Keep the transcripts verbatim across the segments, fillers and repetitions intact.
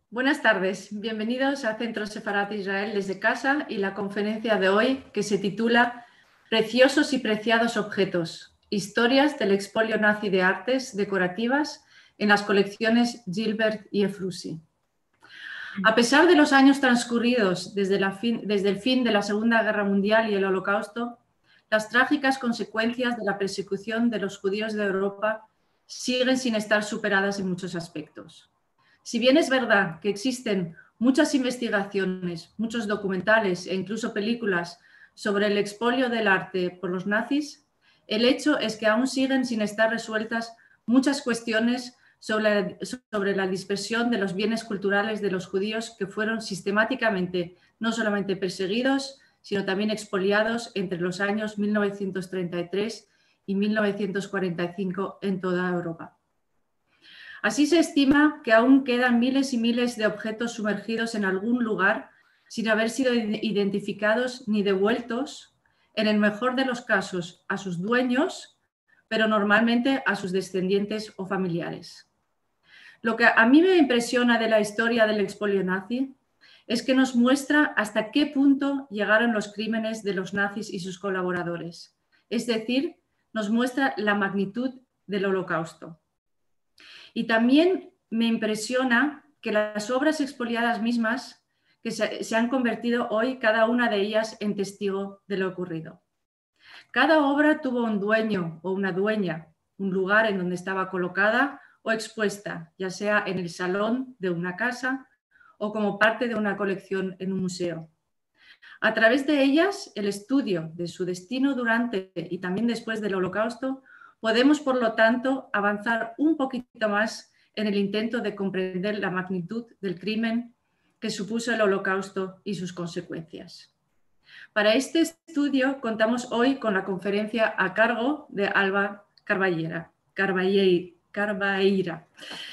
Buenas tardes, bienvenidos a Centro Sefarat Israel desde casa y la conferencia de hoy que se titula Preciosos y preciados objetos, historias del expolio nazi de artes decorativas en las colecciones Gilbert y Efrusi. A pesar de los años transcurridos desde, la fin, desde el fin de la Segunda Guerra Mundial y el Holocausto, las trágicas consecuencias de la persecución de los judíos de Europa siguen sin estar superadas en muchos aspectos. Si bien es verdad que existen muchas investigaciones, muchos documentales e incluso películas sobre el expolio del arte por los nazis, el hecho es que aún siguen sin estar resueltas muchas cuestiones sobre, sobre la dispersión de los bienes culturales de los judíos que fueron sistemáticamente no solamente perseguidos, sino también expoliados entre los años mil novecientos treinta y tres y mil novecientos cuarenta y cinco en toda Europa. Así se estima que aún quedan miles y miles de objetos sumergidos en algún lugar sin haber sido identificados ni devueltos, en el mejor de los casos a sus dueños, pero normalmente a sus descendientes o familiares. Lo que a mí me impresiona de la historia del expolio nazi es que nos muestra hasta qué punto llegaron los crímenes de los nazis y sus colaboradores, es decir, nos muestra la magnitud del Holocausto. Y también me impresiona que las obras expoliadas mismas que se, se han convertido hoy, cada una de ellas, en testigo de lo ocurrido. Cada obra tuvo un dueño o una dueña, un lugar en donde estaba colocada o expuesta, ya sea en el salón de una casa o como parte de una colección en un museo. A través de ellas, el estudio de su destino durante y también después del Holocausto, podemos, por lo tanto, avanzar un poquito más en el intento de comprender la magnitud del crimen que supuso el Holocausto y sus consecuencias. Para este estudio contamos hoy con la conferencia a cargo de Alba Carballeira. Carballeira.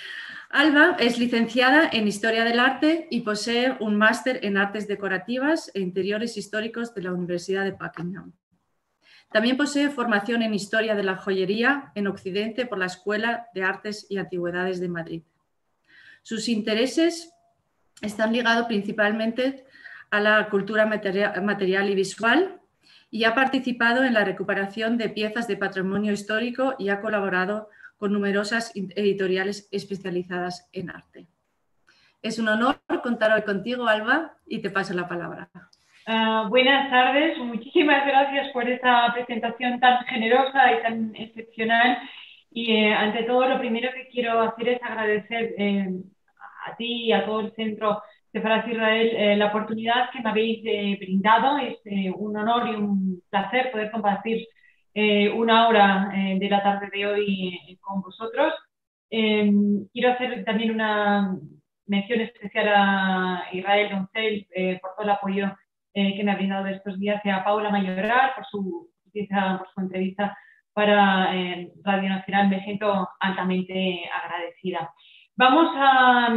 Alba es licenciada en Historia del Arte y posee un máster en Artes Decorativas e Interiores Históricos de la Universidad de Buckingham. También posee formación en Historia de la Joyería en Occidente por la Escuela de Artes y Antigüedades de Madrid. Sus intereses están ligados principalmente a la cultura material y visual y ha participado en la recuperación de piezas de patrimonio histórico y ha colaborado con numerosas editoriales especializadas en arte. Es un honor contar hoy contigo, Alba, y te paso la palabra. Uh, buenas tardes, muchísimas gracias por esta presentación tan generosa y tan excepcional. Y eh, ante todo, lo primero que quiero hacer es agradecer eh, a ti y a todo el Centro Sefarat Israel eh, la oportunidad que me habéis eh, brindado. Es eh, un honor y un placer poder compartir eh, una hora eh, de la tarde de hoy eh, con vosotros. Eh, quiero hacer también una mención especial a Israel Doncel eh, por todo el apoyo Eh, que me ha brindado estos días, y a Paula Mayoral por su, por su entrevista para eh, Radio Nacional. Me siento altamente agradecida. Vamos a,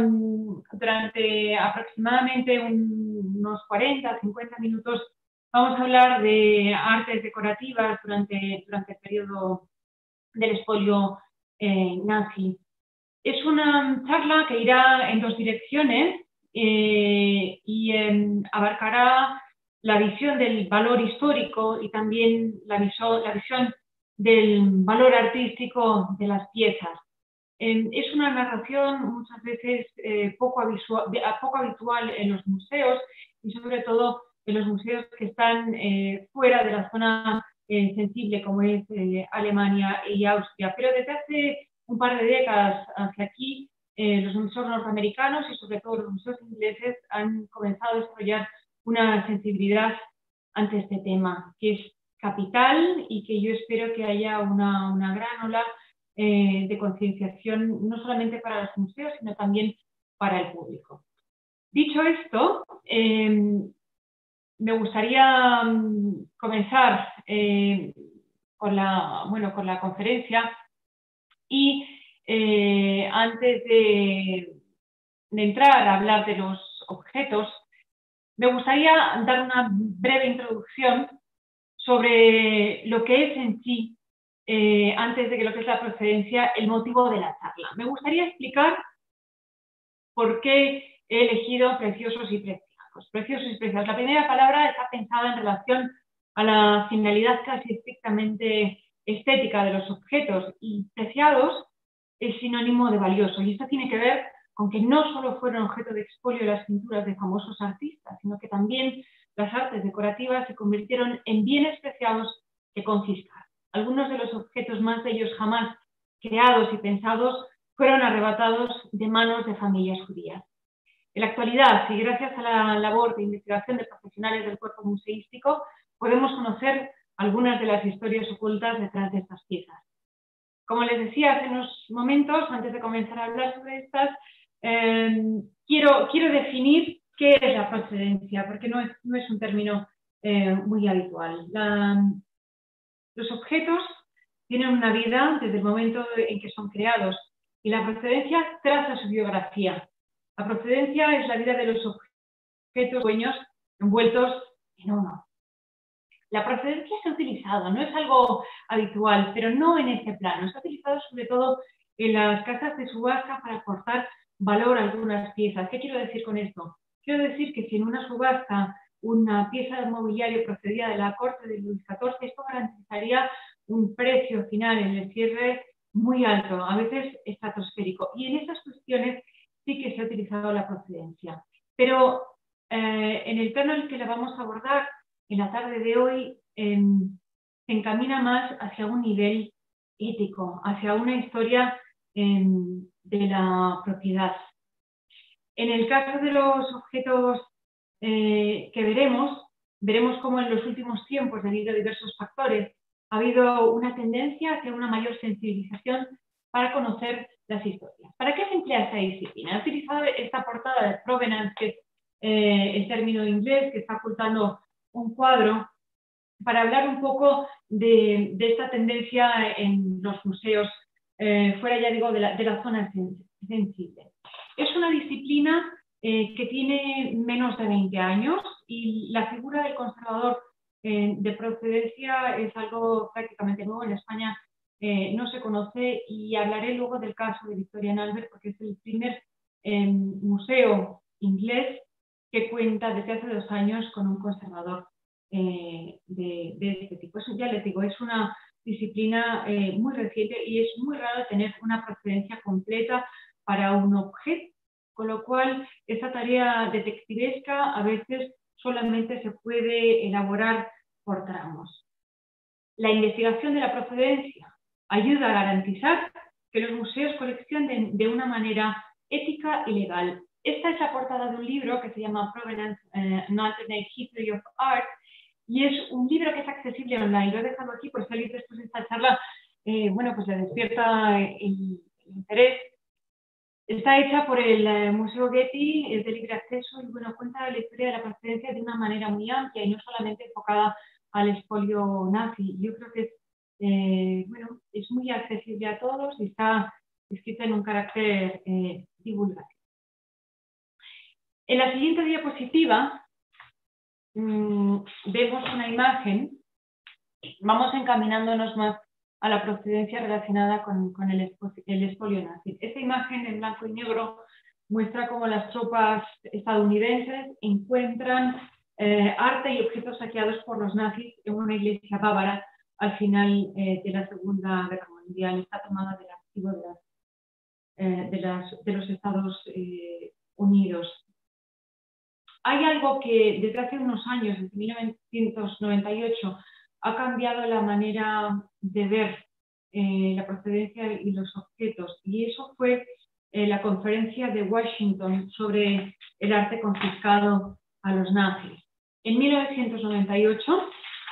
durante aproximadamente un, unos cuarenta, cincuenta minutos, vamos a hablar de artes decorativas durante, durante el periodo del expolio eh, nazi. Es una charla que irá en dos direcciones eh, y eh, abarcará la visión del valor histórico y también la, viso, la visión del valor artístico de las piezas. Eh, es una narración muchas veces eh, poco, avisual, poco habitual en los museos y sobre todo en los museos que están eh, fuera de la zona eh, sensible como es eh, Alemania y Austria. Pero desde hace un par de décadas hacia aquí, eh, los museos norteamericanos y sobre todo los museos ingleses han comenzado a desarrollar una sensibilidad ante este tema, que es capital y que yo espero que haya una, una gran ola eh, de concienciación, no solamente para los museos, sino también para el público. Dicho esto, eh, me gustaría um, comenzar eh, con, la, bueno, con la conferencia y eh, antes de, de entrar a hablar de los objetos, me gustaría dar una breve introducción sobre lo que es en sí, eh, antes de que lo que es la procedencia, el motivo de la charla. Me gustaría explicar por qué he elegido preciosos y preciados. Preciosos y preciados. La primera palabra está pensada en relación a la finalidad casi estrictamente estética de los objetos, y preciados es sinónimo de valioso, y esto tiene que ver con que no solo fueron objeto de expolio las pinturas de famosos artistas, sino que también las artes decorativas se convirtieron en bienes preciados que confiscar. Algunos de los objetos más bellos jamás creados y pensados fueron arrebatados de manos de familias judías. En la actualidad, y gracias a la labor de investigación de profesionales del cuerpo museístico, podemos conocer algunas de las historias ocultas detrás de estas piezas. Como les decía hace unos momentos, antes de comenzar a hablar sobre estas, eh, quiero, quiero definir qué es la procedencia, porque no es, no es un término eh, muy habitual. La, los objetos tienen una vida desde el momento en que son creados, y la procedencia traza su biografía. La procedencia es la vida de los objetos dueños envueltos en uno. La procedencia se ha utilizado, no es algo habitual, pero no en este plano. Se ha utilizado sobre todo en las casas de subasta para aportar valor a algunas piezas. ¿Qué quiero decir con esto? Quiero decir que si en una subasta una pieza de mobiliario procedía de la corte de Luis catorce, esto garantizaría un precio final en el cierre muy alto, a veces estratosférico. Y en estas cuestiones sí que se ha utilizado la procedencia. Pero eh, en el plano en el que la vamos a abordar en la tarde de hoy, eh, se encamina más hacia un nivel ético, hacia una historia eh, de la propiedad. En el caso de los objetos eh, que veremos, veremos cómo en los últimos tiempos, debido a diversos factores, ha habido una tendencia hacia una mayor sensibilización para conocer las historias. ¿Para qué se emplea esta disciplina? He utilizado esta portada de provenance, que es eh, el término inglés que está ocultando un cuadro, para hablar un poco de, de esta tendencia en los museos, eh, fuera ya digo de la, de la zona sensible. Es una disciplina eh, que tiene menos de veinte años, y la figura del conservador eh, de procedencia es algo prácticamente nuevo. En España eh, no se conoce, y hablaré luego del caso de Victoria and Albert, porque es el primer eh, museo inglés que cuenta desde hace dos años con un conservador eh, de, de este tipo. Eso ya les digo, es una disciplina eh, muy reciente, y es muy raro tener una procedencia completa para un objeto, con lo cual esta tarea detectivesca a veces solamente se puede elaborar por tramos. La investigación de la procedencia ayuda a garantizar que los museos coleccionen de una manera ética y legal. Esta es la portada de un libro que se llama Provenance, uh, An Alternate History of Art, y es un libro que es accesible online. Lo he dejado aquí por si alguien después de esta charla eh, bueno, pues le despierta el, el interés. Está hecha por el eh, Museo Getty, es de libre acceso, y bueno, cuenta la historia de la procedencia de una manera muy amplia y no solamente enfocada al expolio nazi. Yo creo que es, eh, bueno, es muy accesible a todos y está escrita en un carácter eh, divulgativo. En la siguiente diapositiva mmm, vemos una imagen. Vamos encaminándonos más a la procedencia relacionada con, con el, el expolio nazi. Esta imagen en blanco y negro muestra cómo las tropas estadounidenses encuentran eh, arte y objetos saqueados por los nazis en una iglesia bávara al final eh, de la Segunda Guerra Mundial. Está tomada del archivo de, las, eh, de, las, de los Estados eh, Unidos. Hay algo que desde hace unos años, desde mil novecientos noventa y ocho, ha cambiado la manera de ver eh, la procedencia y los objetos, y eso fue eh, la conferencia de Washington sobre el arte confiscado a los nazis. En mil novecientos noventa y ocho,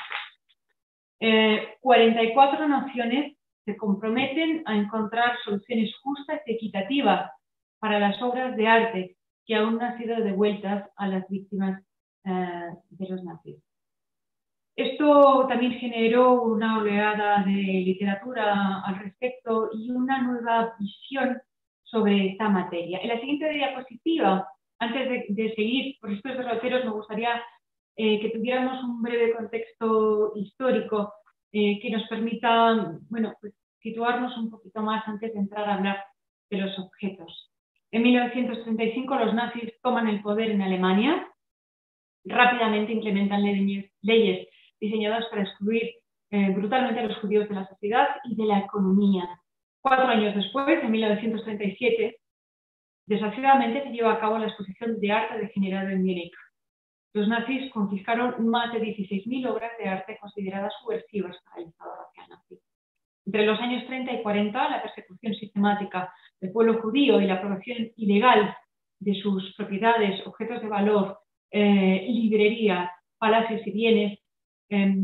eh, cuarenta y cuatro naciones se comprometen a encontrar soluciones justas y equitativas para las obras de arte que aún no han sido devueltas a las víctimas eh, de los nazis. Esto también generó una oleada de literatura al respecto y una nueva visión sobre esta materia. En la siguiente diapositiva, antes de, de seguir por estos derroteros, me gustaría eh, que tuviéramos un breve contexto histórico eh, que nos permita, bueno, pues, situarnos un poquito más antes de entrar a hablar de los objetos. En mil novecientos treinta y cinco los nazis toman el poder en Alemania, rápidamente implementan leyes, leyes diseñadas para excluir eh, brutalmente a los judíos de la sociedad y de la economía. Cuatro años después, en mil novecientos treinta y siete, desgraciadamente se lleva a cabo la exposición de arte degenerado en Múnich. Los nazis confiscaron más de dieciséis mil obras de arte consideradas subversivas para el Estado racial nazi. Entre los años treinta y cuarenta, la persecución sistemática del pueblo judío y la apropiación ilegal de sus propiedades, objetos de valor, eh, librerías, palacios y bienes, eh,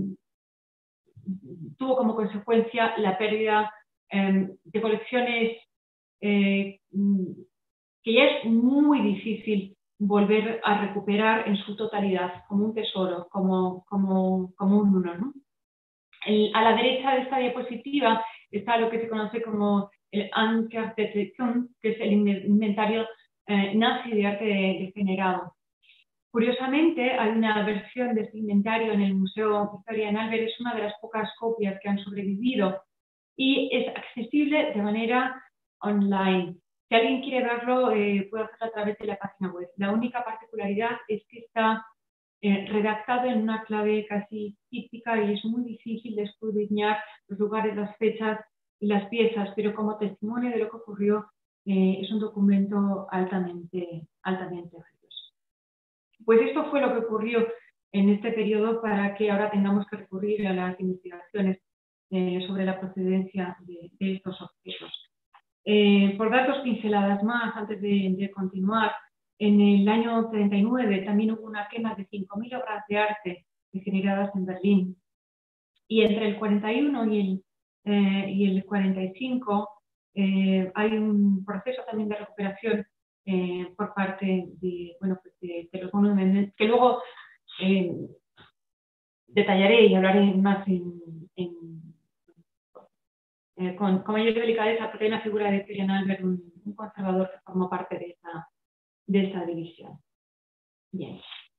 tuvo como consecuencia la pérdida eh, de colecciones eh, que ya es muy difícil volver a recuperar en su totalidad, como un tesoro, como, como, como un uno, ¿no? El, a la derecha de esta diapositiva está lo que se conoce como el Ankerdetektion, que es el inventario eh, nazi de arte degenerado. Curiosamente, hay una versión de este inventario en el Museo Victoria en Albert, es una de las pocas copias que han sobrevivido y es accesible de manera online. Si alguien quiere verlo, eh, puede hacerlo a través de la página web. La única particularidad es que está eh, redactado en una clave casi típica y es muy difícil de escudriñar los lugares, las fechas y las piezas, pero como testimonio de lo que ocurrió, eh, es un documento altamente, altamente valioso. Pues esto fue lo que ocurrió en este periodo para que ahora tengamos que recurrir a las investigaciones eh, sobre la procedencia de, de estos objetos. Eh, por dar dos pinceladas más antes de, de continuar, en el año treinta y nueve también hubo una quema de cinco mil obras de arte degeneradas en Berlín. Y entre el cuarenta y uno y el, eh, y el cuarenta y cinco eh, hay un proceso también de recuperación eh, por parte de, bueno, pues de, de los monumentos, que luego eh, detallaré y hablaré más en, en, eh, con, con mayor delicadeza, porque hay una figura de Victoria en Albert, un, un conservador que formó parte de esta, de esta división. Bien.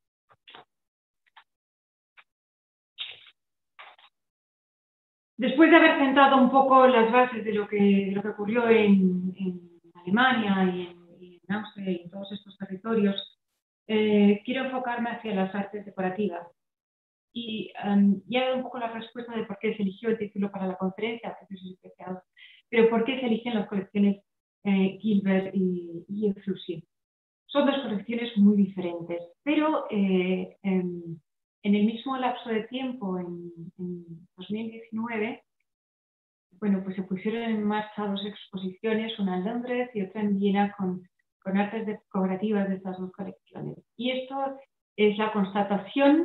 Después de haber sentado un poco las bases de lo que, de lo que ocurrió en, en Alemania y en, y en Austria y en todos estos territorios, eh, quiero enfocarme hacia las artes decorativas. Y um, ya he dado un poco la respuesta de por qué se eligió el título para la conferencia, pero por qué se eligen las colecciones eh, Gilbert y, y Exclusive. Son dos colecciones muy diferentes, pero eh, en, en el mismo lapso de tiempo, en, en dos mil diecinueve, bueno, pues se pusieron en marcha dos exposiciones, una en Londres y otra en Viena, con, con artes decorativas de estas dos colecciones. Y esto es la constatación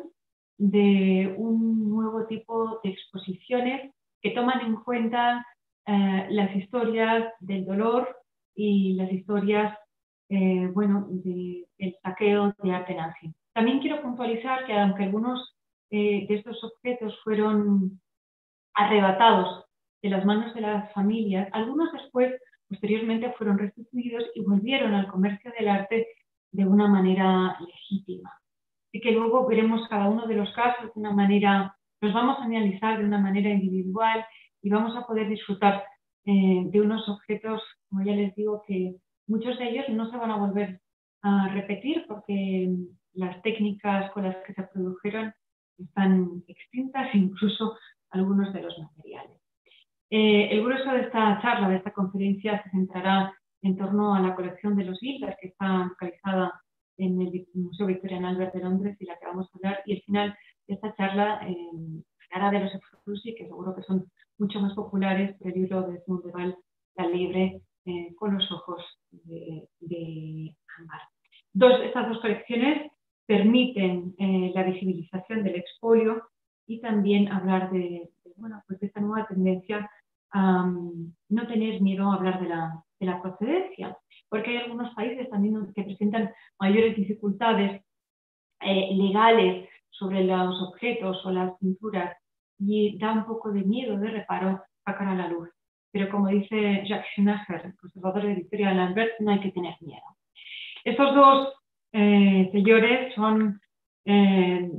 de un nuevo tipo de exposiciones que toman en cuenta eh, las historias del dolor y las historias Eh, bueno, de, del saqueo de arte nazi. También quiero puntualizar que aunque algunos eh, de estos objetos fueron arrebatados de las manos de las familias, algunos después, posteriormente, fueron restituidos y volvieron al comercio del arte de una manera legítima. Así que luego veremos cada uno de los casos de una manera, los vamos a analizar de una manera individual y vamos a poder disfrutar eh, de unos objetos, como ya les digo, que muchos de ellos no se van a volver a repetir porque las técnicas con las que se produjeron están extintas, incluso algunos de los materiales. Eh, el grueso de esta charla, de esta conferencia, se centrará en torno a la colección de los Gilbert, que está localizada en el Museo Victoria en Albert de Londres y la que vamos a hablar. Y el final de esta charla eh, hablará de los Exclusive, que seguro que son mucho más populares, por el libro de Edmund de Waal, La Libre, Eh, con los ojos de, de ámbar. Dos, estas dos colecciones permiten eh, la visibilización del expolio y también hablar de, de, bueno, pues de esta nueva tendencia a um, no tener miedo a hablar de la, de la procedencia, porque hay algunos países también que presentan mayores dificultades eh, legales sobre los objetos o las pinturas y da un poco de miedo, de reparo, sacar a la luz. Pero como dice Jacques Schumacher, el conservador de Victoria en Albert, no hay que tener miedo. Estos dos eh, señores son eh,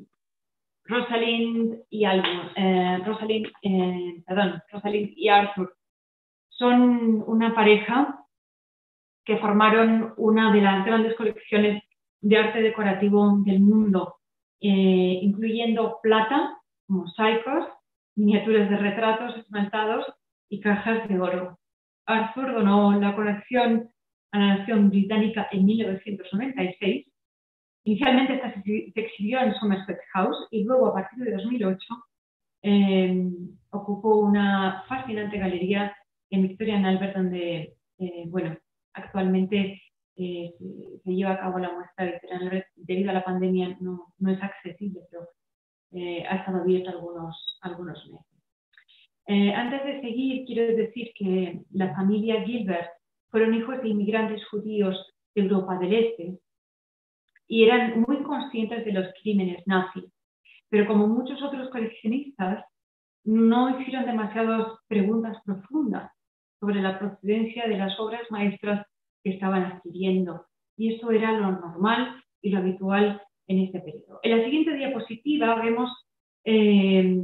Rosalind y Albert, eh, Rosalind, eh, perdón, Rosalind y Arthur. Son una pareja que formaron una de las grandes colecciones de arte decorativo del mundo, eh, incluyendo plata, mosaicos, miniaturas de retratos esmaltados y cajas de oro. Arthur donó la colección a la nación británica en mil novecientos noventa y seis. Inicialmente esta se exhibió en Somerset House y luego, a partir de dos mil ocho, eh, ocupó una fascinante galería en Victoria and Albert, donde, eh, bueno, actualmente eh, se lleva a cabo la muestra de Victoria and Albert. Debido a la pandemia no, no es accesible, pero eh, ha estado abierta algunos, algunos meses. Eh, antes de seguir, quiero decir que la familia Gilbert fueron hijos de inmigrantes judíos de Europa del Este y eran muy conscientes de los crímenes nazis, pero como muchos otros coleccionistas, no hicieron demasiadas preguntas profundas sobre la procedencia de las obras maestras que estaban adquiriendo, y eso era lo normal y lo habitual en este periodo. En la siguiente diapositiva vemos eh,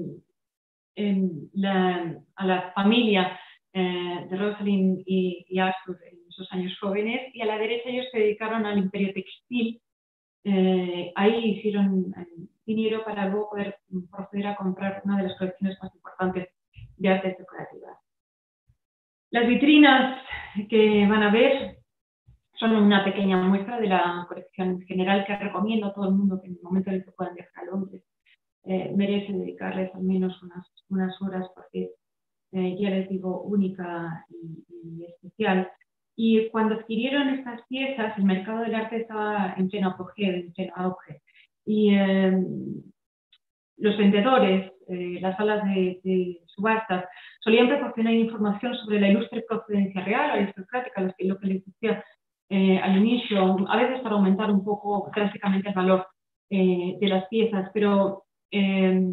en la, a la familia eh, de Rosalind y, y Arthur en sus años jóvenes, y a la derecha ellos se dedicaron al imperio textil. Eh, ahí hicieron eh, dinero para luego poder proceder a comprar una de las colecciones más importantes de artes decorativas. Las vitrinas que van a ver son una pequeña muestra de la colección general que recomiendo a todo el mundo que en el momento en el que puedan viajar a Londres eh, merece dedicarles al menos unas, unas horas, porque eh, ya les digo, única y, y especial. Y cuando adquirieron estas piezas, el mercado del arte estaba en pleno apogeo, en pleno auge. Y eh, los vendedores, eh, las salas de, de subastas, solían proporcionar información sobre la ilustre procedencia real, aristocrática, lo que, lo que les decía eh, al inicio, a veces para aumentar un poco drásticamente el valor eh, de las piezas, pero eh,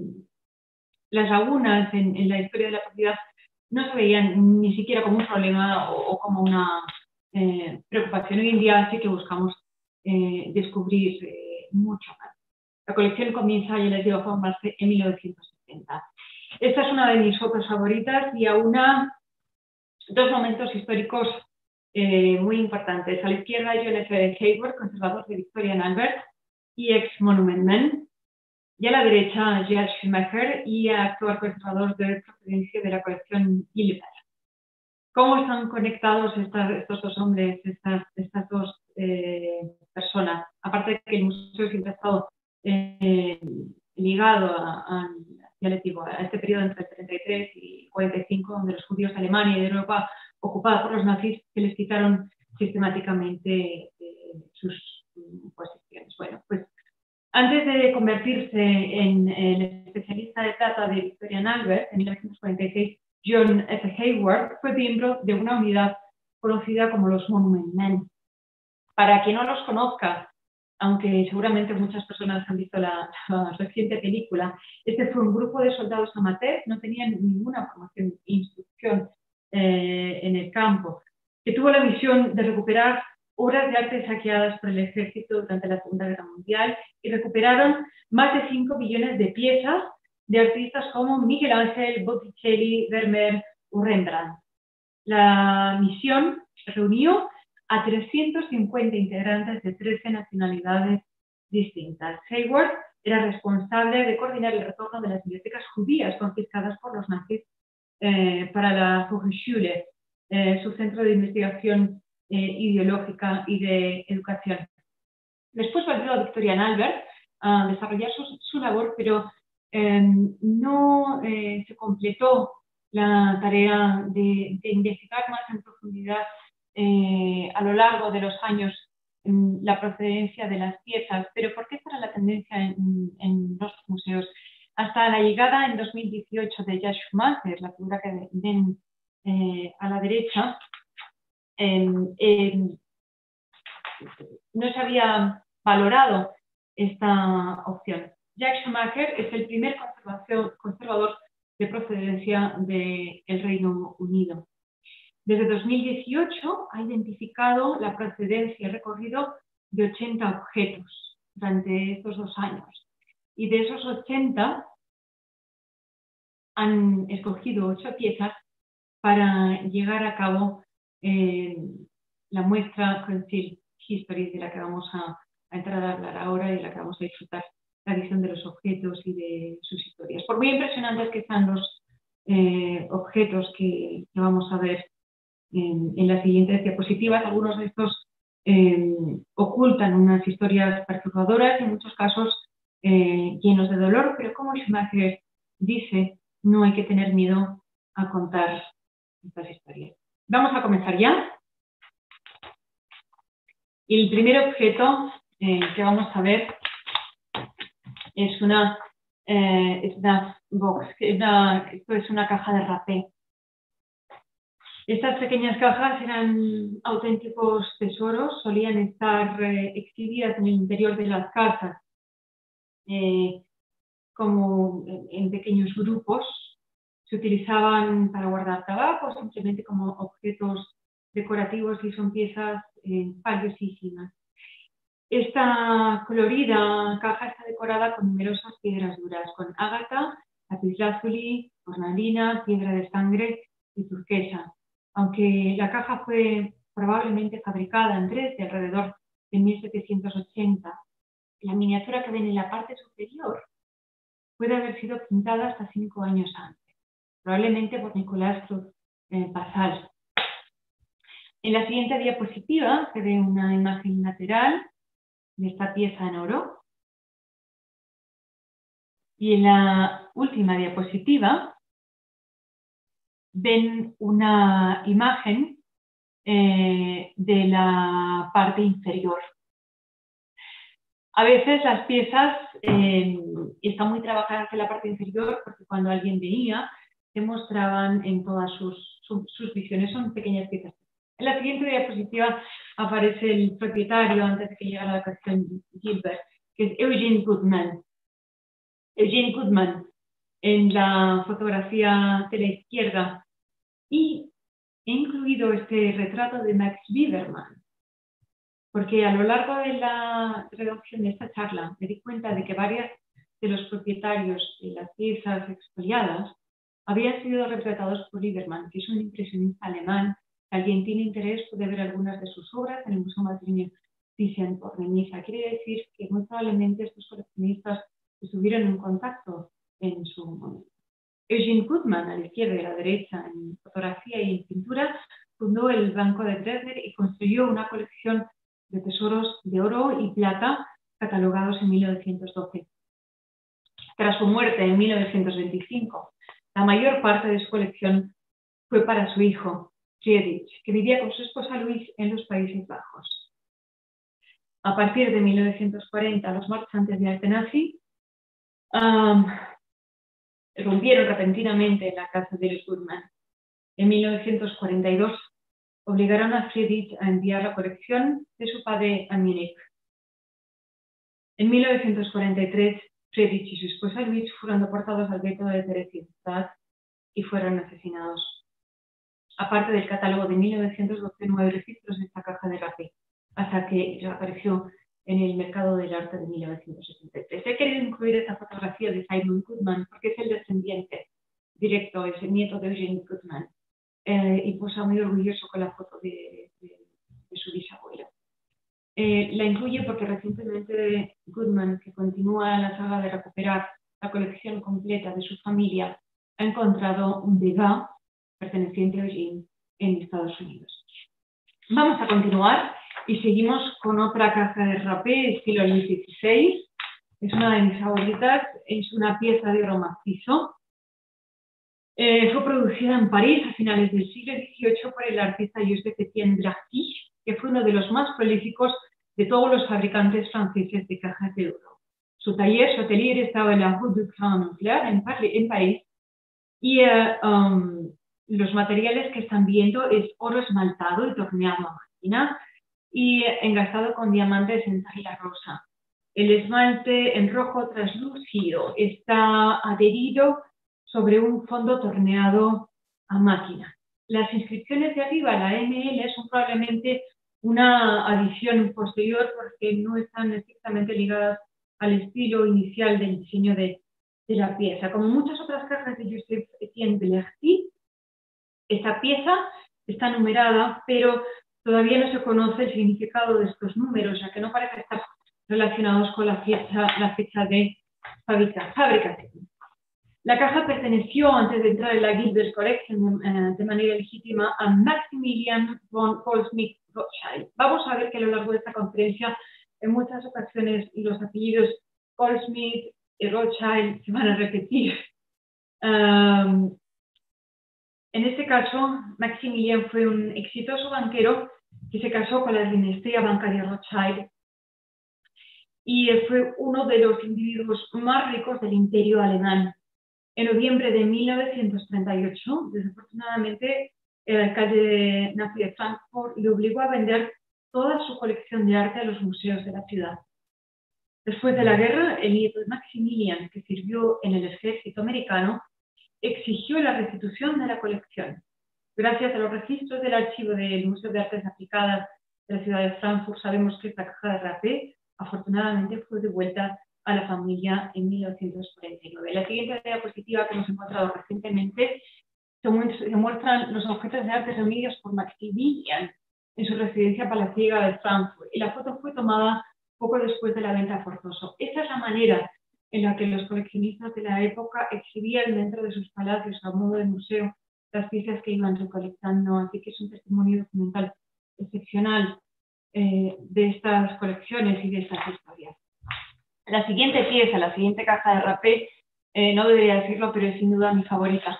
las lagunas en, en la historia de la propiedad no se veían ni siquiera como un problema o, o como una eh, preocupación. Hoy en día sí que buscamos eh, descubrir eh, mucho más. La colección comienza, ya les digo, a formarse en mil novecientos setenta. Esta es una de mis fotos favoritas y aúna dos momentos históricos eh, muy importantes. A la izquierda, John F. Hayward, conservador de Victoria and Albert y ex Monument Man. Y a la derecha, Gerald Schumacher y actual conservador de procedencia de la colección Gilbert. ¿Cómo están conectados estas, estos dos hombres, estas, estas dos eh, personas? Aparte de que el museo siempre ha estado eh, ligado a, a, ya les digo, a este periodo entre el treinta y tres y cuarenta y cinco, donde los judíos de Alemania y de Europa, ocupada por los nazis, se les quitaron sistemáticamente eh, sus posiciones. Bueno, pues antes de convertirse en el especialista de plata de Victoria and Albert, en mil novecientos cuarenta y seis, John F. Hayward fue miembro de una unidad conocida como los Monument Men. Para quien no los conozca, aunque seguramente muchas personas han visto la, la reciente película, este fue un grupo de soldados amateurs, no tenían ninguna formación e instrucción eh, en el campo, que tuvo la misión de recuperar obras de arte saqueadas por el ejército durante la Segunda Guerra Mundial, y recuperaron más de cinco millones de piezas de artistas como Miguel Ángel, Botticelli, Vermeer o Rembrandt. La misión reunió a trescientos cincuenta integrantes de trece nacionalidades distintas. Hayward era responsable de coordinar el retorno de las bibliotecas judías confiscadas por los nazis eh, para la Hochschule, eh, su centro de investigación Eh, ideológica y de educación. Después volvió a Victoria and Albert a desarrollar su, su labor, pero eh, no eh, se completó la tarea de, de investigar más en profundidad eh, a lo largo de los años en la procedencia de las piezas. Pero ¿por qué esta era la tendencia en, en los museos? Hasta la llegada en dos mil dieciocho de Gerald Schumacher, la figura que ven eh, a la derecha, Eh, eh, no se había valorado esta opción. Jack Schumacher es el primer conservador de procedencia del Reino Unido. Desde dos mil dieciocho ha identificado la procedencia y recorrido de ochenta objetos durante estos dos años. Y de esos ochenta han escogido ocho piezas para llegar a cabo Eh, la muestra Concealed History, de la que vamos a, a entrar a hablar ahora y de la que vamos a disfrutar la visión de los objetos y de sus historias. Por muy impresionantes que sean los eh, objetos que, que vamos a ver en, en las siguientes diapositivas, algunos de estos eh, ocultan unas historias perturbadoras y en muchos casos eh, llenos de dolor, pero como Schumacher dice, no hay que tener miedo a contar estas historias. Vamos a comenzar ya. Y el primer objeto eh, que vamos a ver es una, eh, es una box, una, esto es una caja de rapé. Estas pequeñas cajas eran auténticos tesoros, solían estar eh, exhibidas en el interior de las casas, eh, como en, en pequeños grupos. Se utilizaban para guardar tabaco, simplemente como objetos decorativos y son piezas eh, valiosísimas. Esta colorida caja está decorada con numerosas piedras duras, con ágata, lapislázuli, cornalina, piedra de sangre y turquesa. Aunque la caja fue probablemente fabricada en Dresde alrededor de mil setecientos ochenta, la miniatura que ven en la parte superior puede haber sido pintada hasta cinco años antes, probablemente por Nicolás eh, Passal. En la siguiente diapositiva se ve una imagen lateral de esta pieza en oro. Y en la última diapositiva ven una imagen eh, de la parte inferior. A veces las piezas eh, están muy trabajadas en la parte inferior porque cuando alguien venía se mostraban en todas sus, sus, sus visiones, son pequeñas piezas. En la siguiente diapositiva aparece el propietario antes de que llegara la colección Gilbert, que es Eugene Goodman. Eugene Goodman en la fotografía de la izquierda, y he incluido este retrato de Max Biberman porque a lo largo de la redacción de esta charla me di cuenta de que varios de los propietarios de las piezas expoliadas habían sido retratados por Biberman, que es un impresionista alemán. Si alguien tiene interés puede ver algunas de sus obras en el Museo Madrileño Thyssen-Bornemisza. Quiere decir que muy probablemente estos coleccionistas estuvieron en contacto en su momento. Eugene Goodman, a la izquierda y a la derecha, en fotografía y en pintura, fundó el Banco de Dresde y construyó una colección de tesoros de oro y plata catalogados en mil novecientos doce. Tras su muerte en mil novecientos veinticinco, la mayor parte de su colección fue para su hijo, Friedrich, que vivía con su esposa Louise en los Países Bajos. A partir de mil novecientos cuarenta, los marchantes de arte nazi um, rompieron repentinamente la casa de los Goodman. En mil novecientos cuarenta y dos obligaron a Friedrich a enviar la colección de su padre a Múnich. En mil novecientos cuarenta y tres, Friedrich y su esposa Louise fueron deportados al gueto de Theresienstadt y fueron asesinados. Aparte del catálogo de mil novecientos doce, no hay registros de esta caja de rapé, hasta que reapareció en el mercado del arte de mil novecientos setenta y tres. He querido incluir esta fotografía de Simon Goodman porque es el descendiente directo, es el nieto de Eugene Goodman, eh, y posa muy orgulloso con la foto de, de, de su bisabuelo. Eh, la incluye porque recientemente Goodman, que continúa la saga de recuperar la colección completa de su familia, ha encontrado un Degas perteneciente a Eugene en Estados Unidos. Vamos a continuar y seguimos con otra caja de rapé estilo Luis dieciséis. Es una de mis favoritas, es una pieza de oro macizo. Eh, fue producida en París a finales del siglo dieciocho por el artista Joseph Etienne Drarty, que fue uno de los más prolíficos de todos los fabricantes franceses de cajas de oro. Su taller, su atelier estaba en la Rue du Grand Nucléaire en, en París, y uh, um, los materiales que están viendo es oro esmaltado y torneado a máquina y engastado con diamantes en tela rosa. El esmalte en rojo translúcido está adherido sobre un fondo torneado a máquina. Las inscripciones de arriba, la M L, son probablemente una adición posterior porque no están estrictamente ligadas al estilo inicial del diseño de, de la pieza. Como muchas otras cajas de Joseph Etienne Drarty, esta pieza está numerada, pero Todavía no se conoce el significado de estos números, ya que no parecen estar relacionados con la fecha, la fecha de fabricación. La caja perteneció, antes de entrar en la Gilbert Collection eh, de manera legítima, a Maximilian von Goldschmidt-Rothschild. Vamos a ver que a lo largo de esta conferencia, en muchas ocasiones, los apellidos Goldschmidt y Rothschild se van a repetir. Um, en este caso, Maximilian fue un exitoso banquero que se casó con la dinastía bancaria Rothschild y fue uno de los individuos más ricos del imperio alemán. En noviembre de mil novecientos treinta y ocho, desafortunadamente, el alcalde nazi de Frankfurt le obligó a vender toda su colección de arte a los museos de la ciudad. Después de la guerra, el nieto de Maximilian, que sirvió en el ejército americano, exigió la restitución de la colección. Gracias a los registros del archivo del Museo de Artes Aplicadas de la ciudad de Frankfurt, sabemos que esta caja de rapé, afortunadamente, fue devuelta a la familia en mil novecientos cuarenta y nueve. La siguiente diapositiva que hemos encontrado recientemente se muestran los objetos de arte reunidos por Maximilian en su residencia palaciega de Frankfurt, y la foto fue tomada poco después de la venta forzosa. Esta es la manera en la que los coleccionistas de la época exhibían dentro de sus palacios a modo de museo las piezas que iban recolectando, así que es un testimonio documental excepcional eh, de estas colecciones y de estas historias. La siguiente pieza, la siguiente caja de rapé, eh, no debería decirlo, pero es sin duda mi favorita.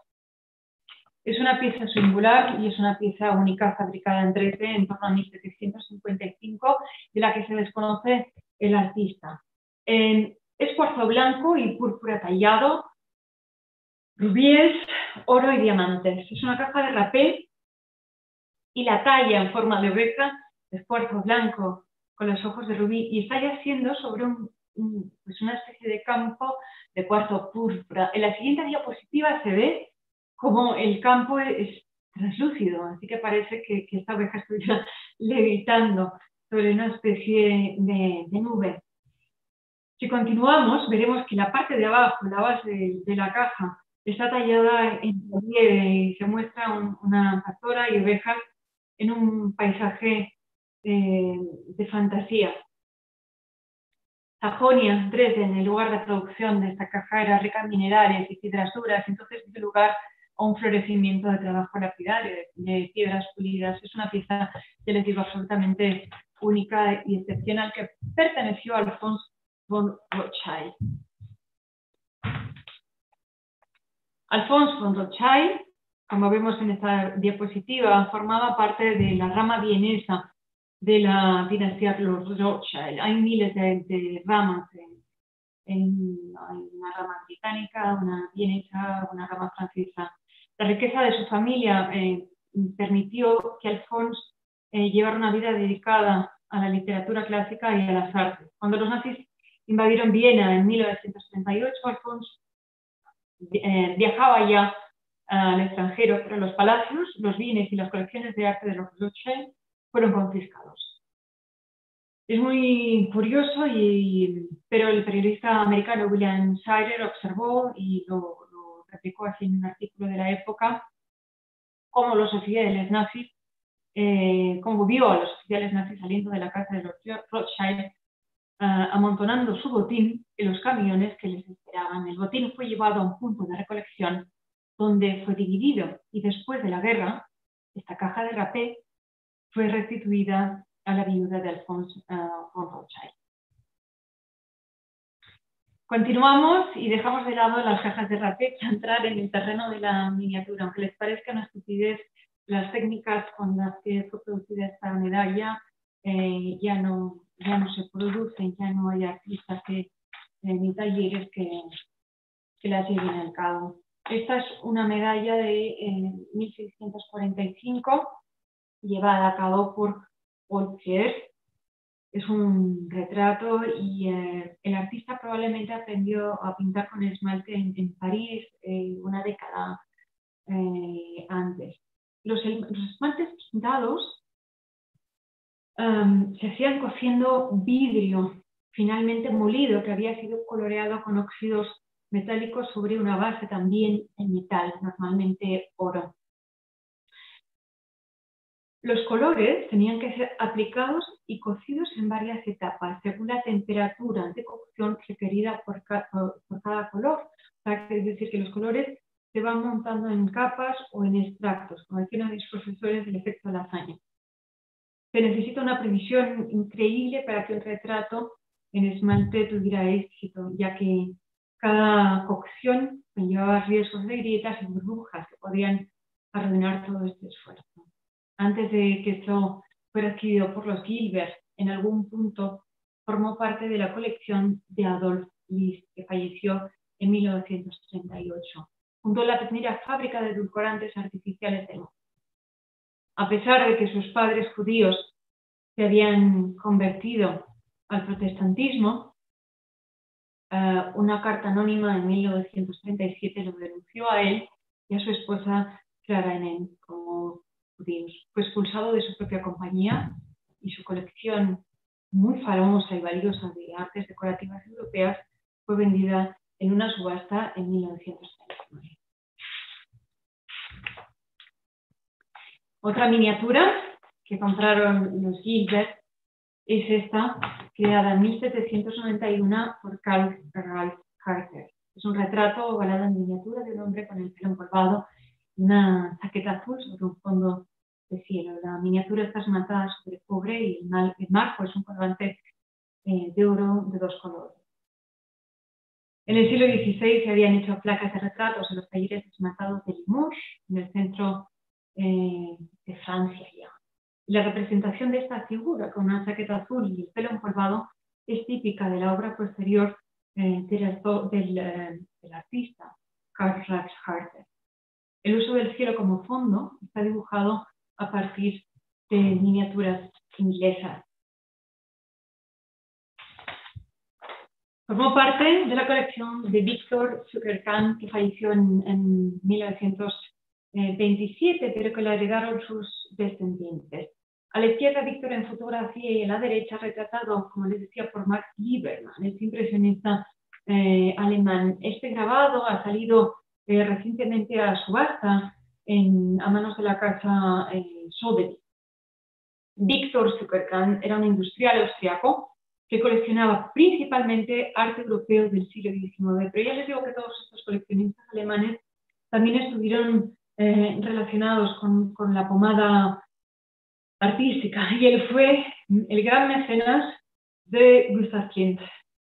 Es una pieza singular y es una pieza única fabricada en tres D en torno a mil setecientos cincuenta y cinco, de la que se desconoce el artista. Eh, es cuarzo blanco y púrpura tallado, rubíes, oro y diamantes. Es una caja de rapé y la talla en forma de oveja es cuarzo blanco con los ojos de rubí y está yaciendo sobre un pues una especie de campo de cuarzo púrpura. En la siguiente diapositiva se ve como el campo es translúcido, así que parece que, que esta oveja estuviera levitando sobre una especie de, de nube. Si continuamos, veremos que la parte de abajo, la base de, de la caja, está tallada en relieve y se muestra un, una pastora y ovejas en un paisaje eh, de fantasía. Sajonia, Dresden, el lugar de producción de esta caja, era rica en minerales y piedras duras, entonces dio lugar a un florecimiento de trabajo lapidario, de, de piedras pulidas. Es una pieza, ya les digo, absolutamente única y excepcional que perteneció a Alphonse von Rothschild. Alphonse von Rothschild, como vemos en esta diapositiva, formaba parte de la rama vienesa de la dinastía Rothschild. Hay miles de, de ramas, en, en, hay una rama británica, una vienesa, una rama francesa. La riqueza de su familia eh, permitió que Alphonse eh, llevara una vida dedicada a la literatura clásica y a las artes. Cuando los nazis invadieron Viena en mil novecientos treinta y ocho, Alphonse eh, viajaba ya al extranjero, pero los palacios, los bienes y las colecciones de arte de los Rothschild fueron confiscados. Es muy curioso, y, pero el periodista americano William Shirer observó y lo, lo replicó así en un artículo de la época, cómo los oficiales nazis, eh, cómo vio a los oficiales nazis saliendo de la casa de los Rothschild, uh, amontonando su botín en los camiones que les esperaban. El botín fue llevado a un punto de recolección donde fue dividido, y después de la guerra, esta caja de rapé fue restituida a la viuda de Alphonse uh, von Rothschild. Continuamos y dejamos de lado las cajas de rapé para entrar en el terreno de la miniatura. Aunque les parezca una estupidez, las técnicas con las que fue producida esta medalla eh, ya, no, ya no se producen, ya no hay artistas que, eh, ni talleres que, que las lleven al cabo. Esta es una medalla de eh, mil seiscientos cuarenta y cinco, llevada a cabo por Paul Thiers. Es un retrato y eh, el artista probablemente aprendió a pintar con esmalte en, en París eh, una década eh, antes. Los, los esmaltes pintados um, se hacían cociendo vidrio finalmente molido, que había sido coloreado con óxidos metálicos sobre una base también en metal, normalmente oro. Los colores tenían que ser aplicados y cocidos en varias etapas, según la temperatura de cocción requerida por, ca por, por cada color. O sea, es decir, que los colores se van montando en capas o en extractos, como decían mis profesores del efecto lasaña. Se necesita una previsión increíble para que un retrato en esmalte tuviera éxito, ya que cada cocción llevaba riesgos de grietas y burbujas que podían arruinar todo este esfuerzo. Antes de que esto fuera adquirido por los Gilbert, en algún punto formó parte de la colección de Adolf List, que falleció en mil novecientos treinta y ocho. Fundó la primera fábrica de edulcorantes artificiales del mundo. A pesar de que sus padres judíos se habían convertido al protestantismo, uh, una carta anónima en mil novecientos treinta y siete lo denunció a él y a su esposa Clara Enén como judíos. Fue expulsado de su propia compañía y su colección muy famosa y valiosa de artes decorativas europeas fue vendida en una subasta en mil novecientos treinta y nueve. Otra miniatura que compraron los Gilbert es esta, creada en mil setecientos noventa y uno por Carl Ralph Carter. Es un retrato ovalado en miniatura de un hombre con el pelo empolvado y una chaqueta azul sobre un fondo de cielo. La miniatura está esmaltada sobre cobre y el, mal, el marco es un colgante eh, de oro de dos colores. En el siglo dieciséis se habían hecho placas de retratos en los talleres esmaltados de Limoges, en el centro eh, de Francia ya. La representación de esta figura con una chaqueta azul y el pelo empolvado es típica de la obra posterior eh, del, del, eh, del artista Carl Ralph Carter. El uso del cielo como fondo está dibujado a partir de miniaturas inglesas. Formó parte de la colección de Victor Sucherkamp, que falleció en, en mil novecientos veintisiete, pero que la heredaron sus descendientes. A la izquierda, Víctor en fotografía y a la derecha, retratado, como les decía, por Max Liebermann, este impresionista eh, alemán. Este grabado ha salido eh, recientemente a subasta en, a manos de la casa eh, Sotheby's. Victor Sucherkamp era un industrial austriaco que coleccionaba principalmente arte europeo del siglo diecinueve, pero ya les digo que todos estos coleccionistas alemanes también estuvieron eh, relacionados con, con la pomada artística, y él fue el gran mecenas de Gustav Klimt.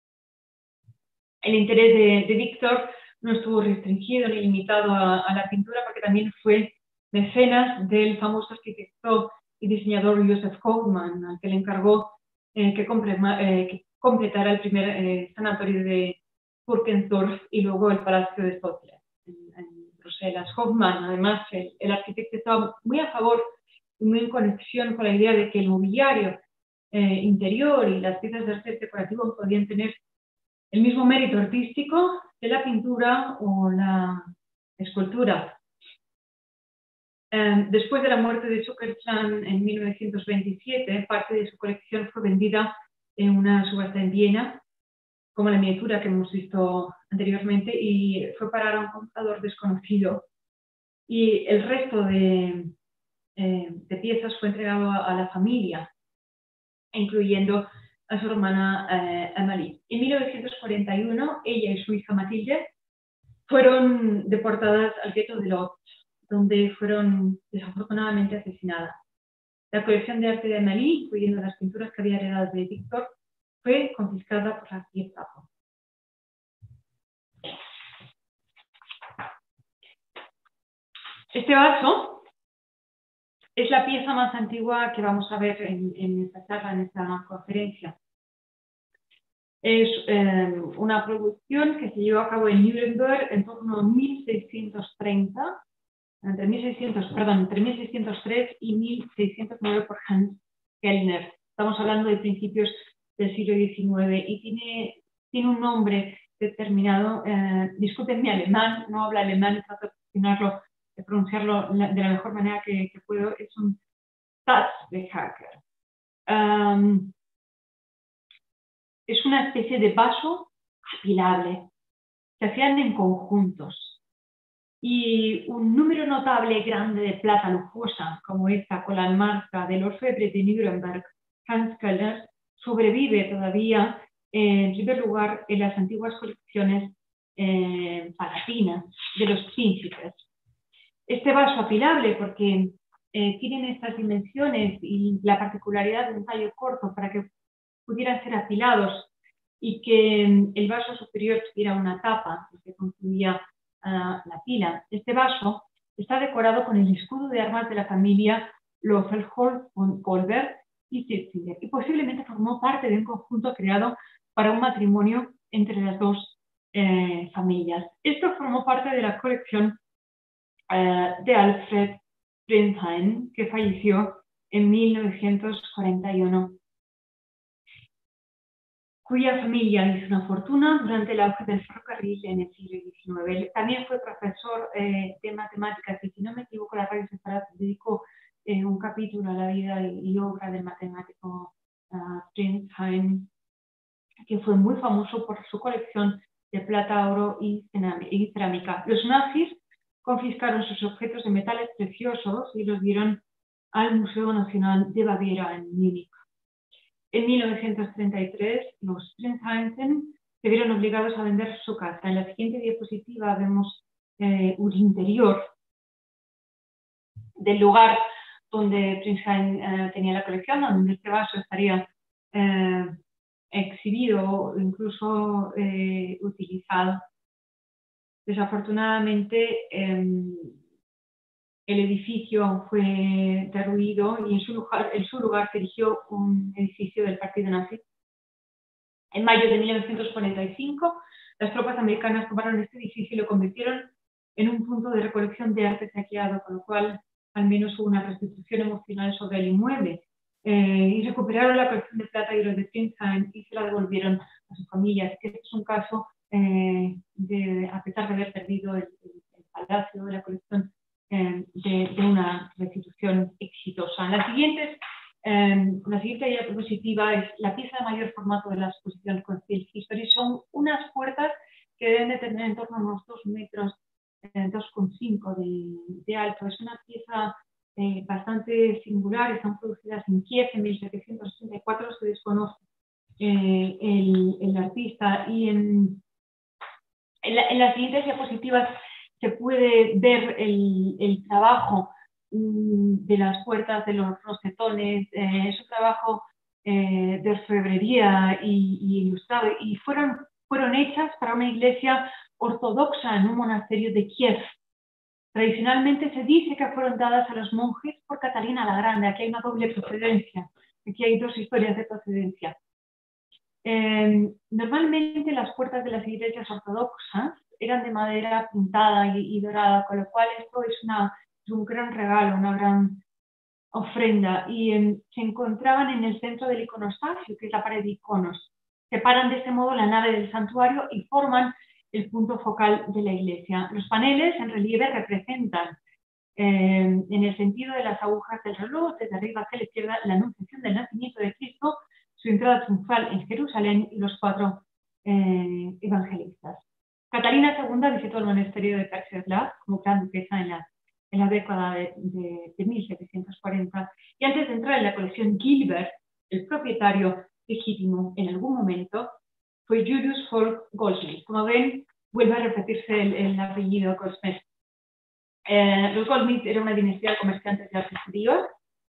El interés de, de Víctor no estuvo restringido ni limitado a, a la pintura, porque también fue mecenas del famoso arquitecto y diseñador Joseph Kaufmann, al que le encargó eh, que, eh, que completara el primer eh, sanatorio de Purkensdorf y luego el Palacio de Stotler en, en Bruselas. Kaufmann, además, el, el arquitecto estaba muy a favor y muy en conexión con la idea de que el mobiliario eh, interior y las piezas de arte decorativo podían tener el mismo mérito artístico de la pintura o la escultura. Eh, después de la muerte de Sucherkamp en mil novecientos veintisiete, parte de su colección fue vendida en una subasta en Viena, como la miniatura que hemos visto anteriormente, y fue parar a un comprador desconocido. Y el resto de, eh, de piezas fue entregado a, a la familia, incluyendo a su hermana eh, Amalie. En mil novecientos cuarenta y uno, ella y su hija Mathilde fueron deportadas al gueto de Lodz, donde fueron desafortunadamente asesinadas. La colección de arte de Amalie, incluyendo las pinturas que había heredado de Víctor, fue confiscada por la Gestapo. Este vaso es la pieza más antigua que vamos a ver en, en esta charla, en esta conferencia. Es eh, una producción que se llevó a cabo en Nuremberg en torno a mil seiscientos treinta, entre mil seiscientos, perdón, entre mil seiscientos tres y mil seiscientos nueve por Hans Kellner. Estamos hablando de principios del siglo diecinueve y tiene, tiene un nombre determinado. Eh, disculpen mi alemán, no hablo alemán, trato de pronunciarlo, de pronunciarlo de la mejor manera que, que puedo. Es un Staatsbehaker. Um, es una especie de vaso apilable. Se hacían en conjuntos. y un número notable grande de plata lujosa, como esta con la marca del orfebre de Nuremberg, Hans Kellner, sobrevive todavía, eh, en primer lugar, en las antiguas colecciones eh, palatinas de los príncipes. Este vaso apilable, porque eh, tienen estas dimensiones y la particularidad de un tallo corto para que pudieran ser apilados y que el vaso superior tuviera una tapa que concluía uh, la pila. Este vaso está decorado con el escudo de armas de la familia Löffel-Kolberg y Zitzinger, y posiblemente formó parte de un conjunto creado para un matrimonio entre las dos eh, familias. Esto formó parte de la colección eh, de Alfred Prinsheim, que falleció en mil novecientos cuarenta y uno, cuya familia hizo una fortuna durante el auge del ferrocarril en el siglo diecinueve. Él también fue profesor eh, de matemáticas y, si no me equivoco, la Radio Separat dedicó eh, un capítulo a la vida y, y obra del matemático uh, Prinsheim, que fue muy famoso por su colección de plata, oro y cerámica. Los nazis confiscaron sus objetos de metales preciosos y los dieron al Museo Nacional de Baviera en Múnich. En mil novecientos treinta y tres, los Prinsheim se vieron obligados a vender su casa. En la siguiente diapositiva vemos eh, un interior del lugar donde Prinsheim eh, tenía la colección, donde este vaso estaría eh, exhibido o incluso eh, utilizado. Desafortunadamente, eh, el edificio fue derruido y en su lugar, en su lugar se erigió un edificio del partido nazi. En mayo de mil novecientos cuarenta y cinco, las tropas americanas tomaron este edificio y lo convirtieron en un punto de recolección de arte saqueado, con lo cual al menos hubo una restitución emocional sobre el inmueble. Eh, y recuperaron la colección de plata y oro de Prinsheim y se la devolvieron a su familia. Así que este es un caso, eh, de, a pesar de haber perdido el, el, el palacio de la colección, eh, de, de una restitución exitosa. La siguiente, eh, la siguiente diapositiva es la pieza de mayor formato de la exposición Concealed History. Son unas puertas que deben de tener en torno a unos dos metros, eh, dos coma cinco de, de alto. Es una pieza Eh, bastante singular, están producidas en Kiev en mil setecientos sesenta y cuatro, se desconoce eh, el, el artista, y en, en, la, en las siguientes diapositivas se puede ver el, el trabajo mm, de las puertas, de los rosetones. Eh, es un trabajo eh, de orfebrería y, y ilustrado, y fueron, fueron hechas para una iglesia ortodoxa en un monasterio de Kiev. Tradicionalmente se dice que fueron dadas a los monjes por Catalina la Grande. Aquí hay una doble procedencia. Aquí hay dos historias de procedencia. Eh, normalmente las puertas de las iglesias ortodoxas eran de madera pintada y, y dorada, con lo cual esto es, una, es un gran regalo, una gran ofrenda. Y eh, se encontraban en el centro del iconostasio, que es la pared de iconos. Separan de este modo la nave del santuario y forman el punto focal de la iglesia. Los paneles en relieve representan, eh, en el sentido de las agujas del reloj, desde arriba hacia la izquierda, la anunciación del nacimiento de Cristo, su entrada triunfal en Jerusalén y los cuatro eh, evangelistas. Catalina segunda visitó el monasterio de Perceslav como gran duquesa en la, en la década de, de, de mil setecientos cuarenta, y antes de entrar en la colección Gilbert, el propietario legítimo en algún momento fue Julius Folk Goldsmith. Como ven, vuelve a repetirse el, el apellido Goldsmith. Eh, los Goldsmith eran una dinastía de comerciantes de arte judíos,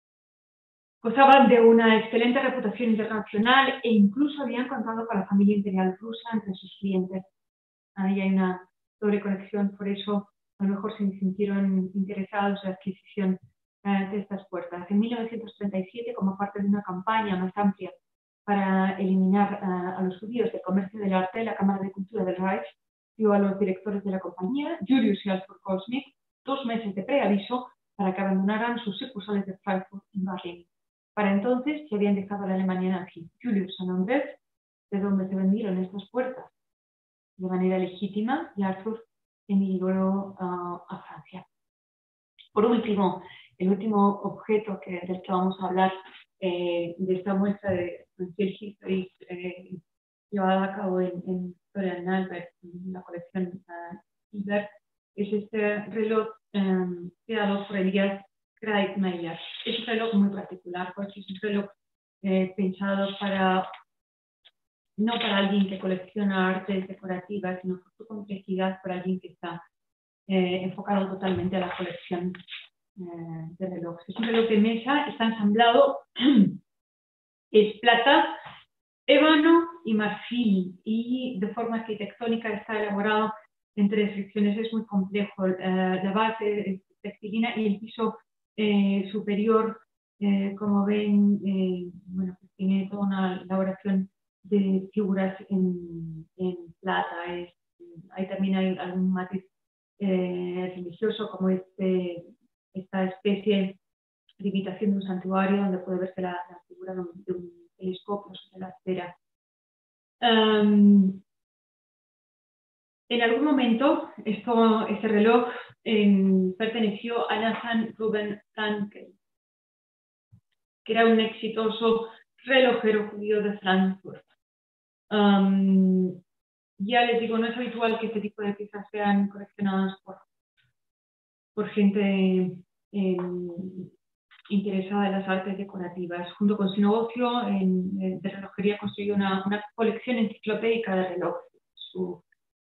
gozaban de una excelente reputación internacional e incluso habían contado con la familia imperial rusa entre sus clientes. Ahí hay una doble conexión, por eso a lo mejor se sintieron interesados en la adquisición eh, de estas puertas. En mil novecientos treinta y siete, como parte de una campaña más amplia para eliminar uh, a los judíos del comercio del arte, la Cámara de Cultura del Reich dio a los directores de la compañía, Julius y Alfred Goldsmith, dos meses de preaviso para que abandonaran sus sucursales de Frankfurt y Berlín. Para entonces se habían dejado la Alemania nazi. Julius a Londres, de donde se vendieron estas puertas de manera legítima, y Arthur emigró uh, a Francia. Por último, el último objeto que, del que vamos a hablar, eh, de esta muestra de Concealed History eh, llevada a cabo en, en Florian Albert, en la colección uh, Hilbert, es este reloj eh, creado por Elias Kreitmeier. Es un reloj muy particular porque es un reloj eh, pensado para, no para alguien que colecciona artes decorativas, sino por su complejidad, para alguien que está eh, enfocado totalmente a la colección eh, de relojes. Es un reloj de mesa, está ensamblado, es plata, ébano y marfil, y de forma arquitectónica está elaborado en tres secciones. Es muy complejo. Eh, la base es textilina y el piso eh, superior, eh, como ven, eh, bueno, pues tiene toda una elaboración de figuras en, en plata. Es, hay también hay algún matiz eh, religioso, como este, esta especie de imitación de un santuario, donde puede verse la, la figura de un, de un telescopio sobre la esfera. Um, en algún momento, esto, este reloj eh, perteneció a Nathan Ruben Frankel, que era un exitoso relojero judío de Frankfurt. Um, ya les digo, no es habitual que este tipo de piezas sean coleccionadas por, por gente eh, interesada en las artes decorativas. Junto con su negocio en, en, de relojería, construyó una, una colección enciclopédica de relojes. Su,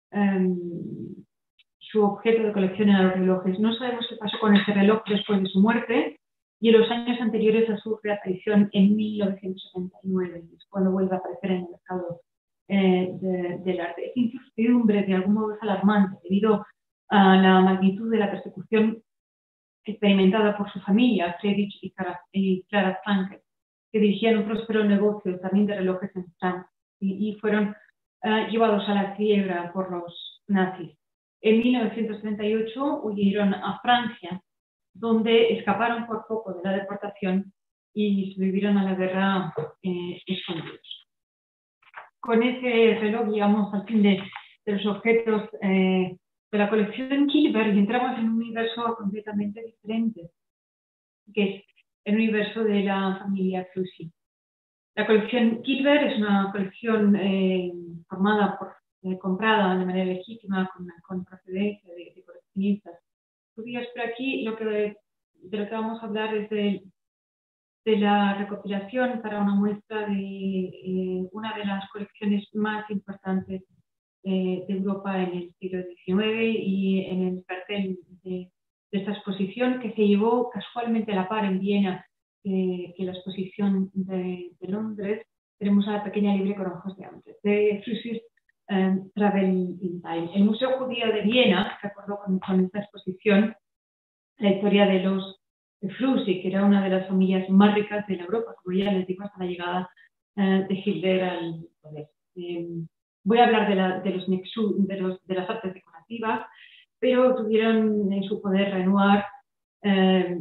um, su objeto de colección eran los relojes. No sabemos qué pasó con ese reloj después de su muerte y en los años anteriores a su reaparición en mil novecientos setenta y nueve, es cuando vuelve a aparecer en el mercado eh, de, del arte. Esta incertidumbre de algún modo es alarmante debido a la magnitud de la persecución experimentada por su familia, Friedrich y Clara, y Clara Frankel, que dirigían un próspero negocio también de relojes en Francia y, y fueron uh, llevados a la quiebra por los nazis. En mil novecientos treinta y ocho huyeron a Francia, donde escaparon por poco de la deportación y sobrevivieron a la guerra eh, escondidos. Con ese reloj llegamos al fin de, de los objetos eh, de la colección Kilberg y entramos en un universo completamente diferente, que es el universo de la familia Flussi. La colección Kilberg es una colección eh, formada por, eh, comprada de manera legítima, con, con procedencia de, de coleccionistas judíos, pero aquí lo que, de lo que vamos a hablar es de, de la recopilación para una muestra de eh, una de las colecciones más importantes eh, de Europa en el siglo diecinueve y en el cartel de, de esta exposición, que se llevó casualmente a la par en Viena eh, que la exposición de, de Londres. Tenemos a la pequeña libre con ojos de hambre, de Flussi um, Travel in Time. El Museo Judío de Viena recordó con, con esta exposición la historia de los de Flussi, que era una de las familias más ricas de la Europa, como ya les digo, hasta la llegada uh, de Hitler al poder. Eh, voy a hablar de, la, de, los nexu, de, los, de las artes decorativas, pero tuvieron en su poder Renoir, eh,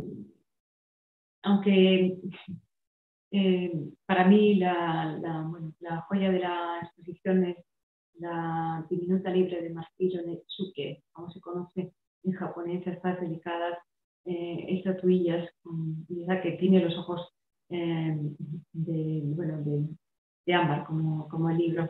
aunque eh, para mí la, la, bueno, la joya de la exposición es la diminuta libre de martillo Netsuke, como se conoce en japonés, estas delicadas eh, estatuillas, esa que tiene los ojos eh, de, bueno, de, de ámbar, como, como el libro.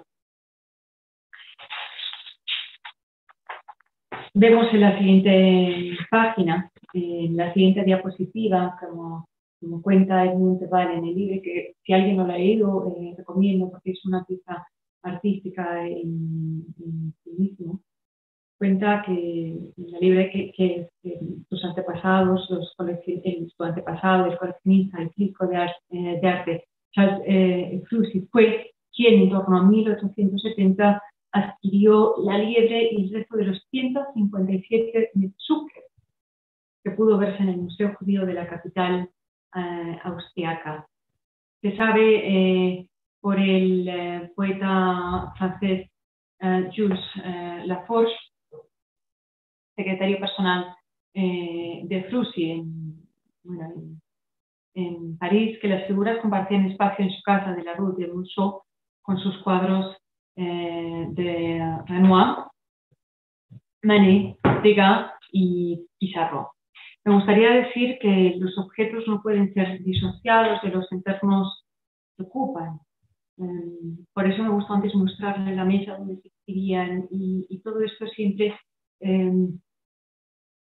Vemos en la siguiente página, en la siguiente diapositiva, como, como cuenta Edmund de Waal en el libro, que si alguien no lo ha leído, eh, recomiendo porque es una pieza artística en, en sí mismo. Cuenta que en la libre que, que, que sus antepasados, los el, su antepasado, el coleccionista, el crítico de, arte, eh, de arte Charles eh, Flussi, fue quien en torno a mil ochocientos setenta adquirió la liebre y el resto de los ciento cincuenta y siete Netsuke que pudo verse en el Museo Judío de la capital eh, austriaca. Se sabe eh, por el eh, poeta francés eh, Jules eh, Laforge, secretario personal eh, de Flussi en, bueno, en, en París, que las figuras compartían espacio en su casa de la Rue de Monceau con sus cuadros eh, de Renoir, Manet, Degas y Pissarro. Me gustaría decir que los objetos no pueden ser disociados de los entornos que ocupan. Um, por eso me gustó antes mostrarles la mesa donde se escribían y, y todo esto siempre um,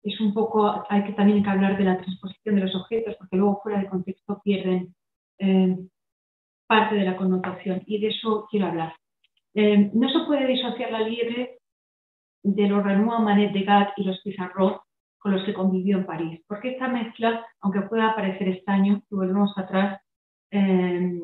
es un poco, hay que también que hablar de la transposición de los objetos, porque luego fuera de contexto pierden eh, parte de la connotación, y de eso quiero hablar. Eh, no se puede disociar la liebre de los Renoir, Manet, Degas y los Pissarro con los que convivió en París, porque esta mezcla, aunque pueda parecer extraño, si volvemos atrás, eh,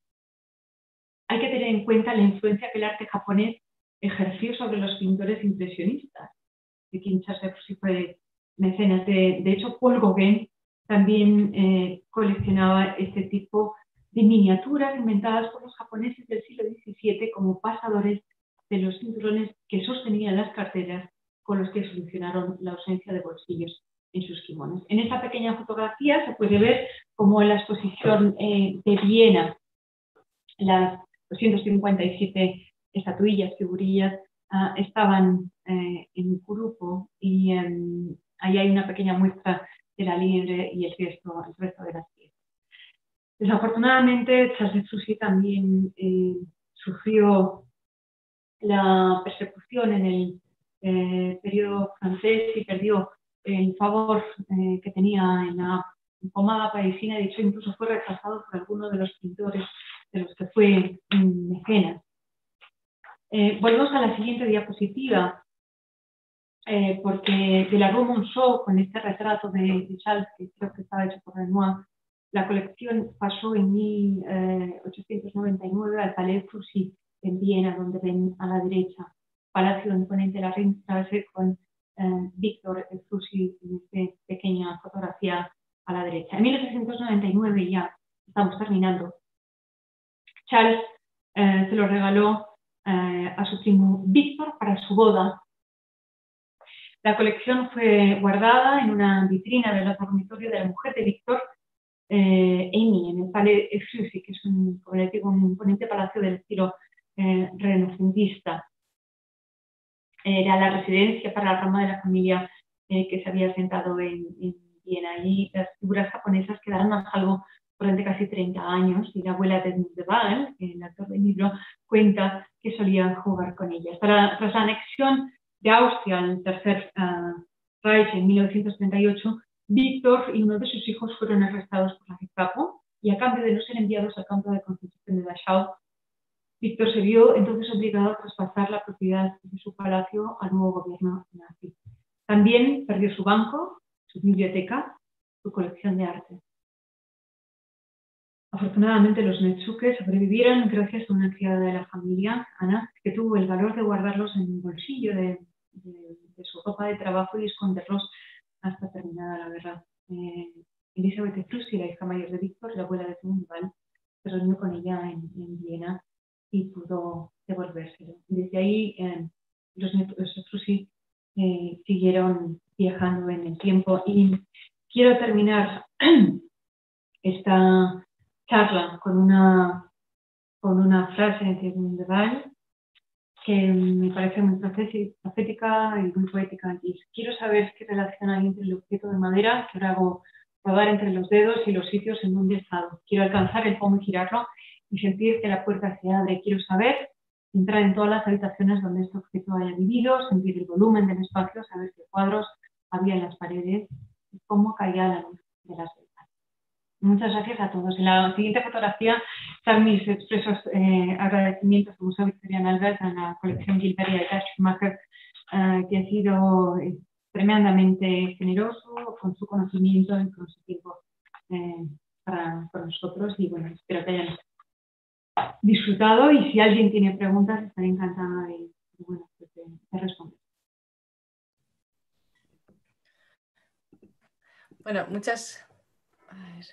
hay que tener en cuenta la influencia que el arte japonés ejerció sobre los pintores impresionistas, de quien Charles fue mecenas. De, de hecho, Paul Gauguin también eh, coleccionaba este tipo de miniaturas inventadas por los japoneses del siglo diecisiete como pasadores de los cinturones que sostenían las carteras con los que solucionaron la ausencia de bolsillos en sus kimonos. En esta pequeña fotografía se puede ver cómo en la exposición eh, de Viena las doscientas cincuenta y siete estatuillas, figurillas, uh, estaban eh, en un grupo, y um, ahí hay una pequeña muestra de la liebre y el resto, el resto de las piezas. Desafortunadamente, Charles Soucy también eh, sufrió la persecución en el eh, periodo francés y perdió el favor eh, que tenía en la pomada parisina. De hecho, incluso fue rechazado por algunos de los pintores de los que fue mm, mecenas. Eh, volvemos a la siguiente diapositiva, eh, porque de la Rue Monceau, con este retrato de, de Charles, que creo que estaba hecho por Renoir, la colección pasó en mil ochocientos noventa y nueve al Palais Foussy en Viena, donde ven a la derecha Palacio imponente de la Ringstraße con eh, Víctor Foussy en esta pequeña fotografía a la derecha. En mil ochocientos noventa y nueve, ya estamos terminando, Charles eh, se lo regaló eh, a su primo Víctor para su boda. La colección fue guardada en una vitrina del dormitorio de la mujer de Víctor, eh, Amy, en el Palais Foussy, que es un, como les digo, un imponente palacio del estilo eh, renacentista. Era la residencia para la rama de la familia eh, que se había asentado en, en Viena, y las figuras japonesas quedaron a salvo durante casi treinta años, y la abuela de Edmund de Waal, el autor del libro, cuenta que solía jugar con ellas. Tras, tras la anexión de Austria al Tercer uh, Reich en mil novecientos treinta y ocho, Víctor y uno de sus hijos fueron arrestados por la Gestapo, y a cambio de no ser enviados al campo de concentración de Dachau, Víctor se vio entonces obligado a traspasar la propiedad de su palacio al nuevo gobierno nazi. También perdió su banco, su biblioteca, su colección de arte. Afortunadamente, los Netsuke sobrevivieron gracias a una criada de la familia, Ana, que tuvo el valor de guardarlos en un bolsillo de, de, de su ropa de trabajo y esconderlos hasta terminada la guerra. Eh, Elisabeth Flussi, la hija mayor de Víctor, la abuela de Edmund de Waal, se reunió con ella en, en Viena y pudo devolvérselo. Desde ahí, eh, los, los Flussi eh, siguieron viajando en el tiempo, y quiero terminar esta charla con una, con una frase de Edmund de Waal que me parece muy profética y muy poética. Y quiero saber qué relación hay entre el objeto de madera que ahora hago rodar entre los dedos y los sitios en donde he estado. Quiero alcanzar el pomo y girarlo y sentir que la puerta se abre. Quiero saber entrar en todas las habitaciones donde este objeto haya vivido, sentir el volumen del espacio, saber qué cuadros había en las paredes y cómo caía la luz de las ventanas. Muchas gracias a todos. En la siguiente fotografía están mis expresos eh, agradecimientos al Museo Victorian Albert, a la colección Gilbert y a Ita Schumacher, eh, que ha sido eh, tremendamente generoso con su conocimiento y con su tiempo eh, para, para nosotros. Y bueno, espero que hayan disfrutado, y si alguien tiene preguntas, estaré encantada de, de, bueno, de, de responder. Bueno, muchas... A ver.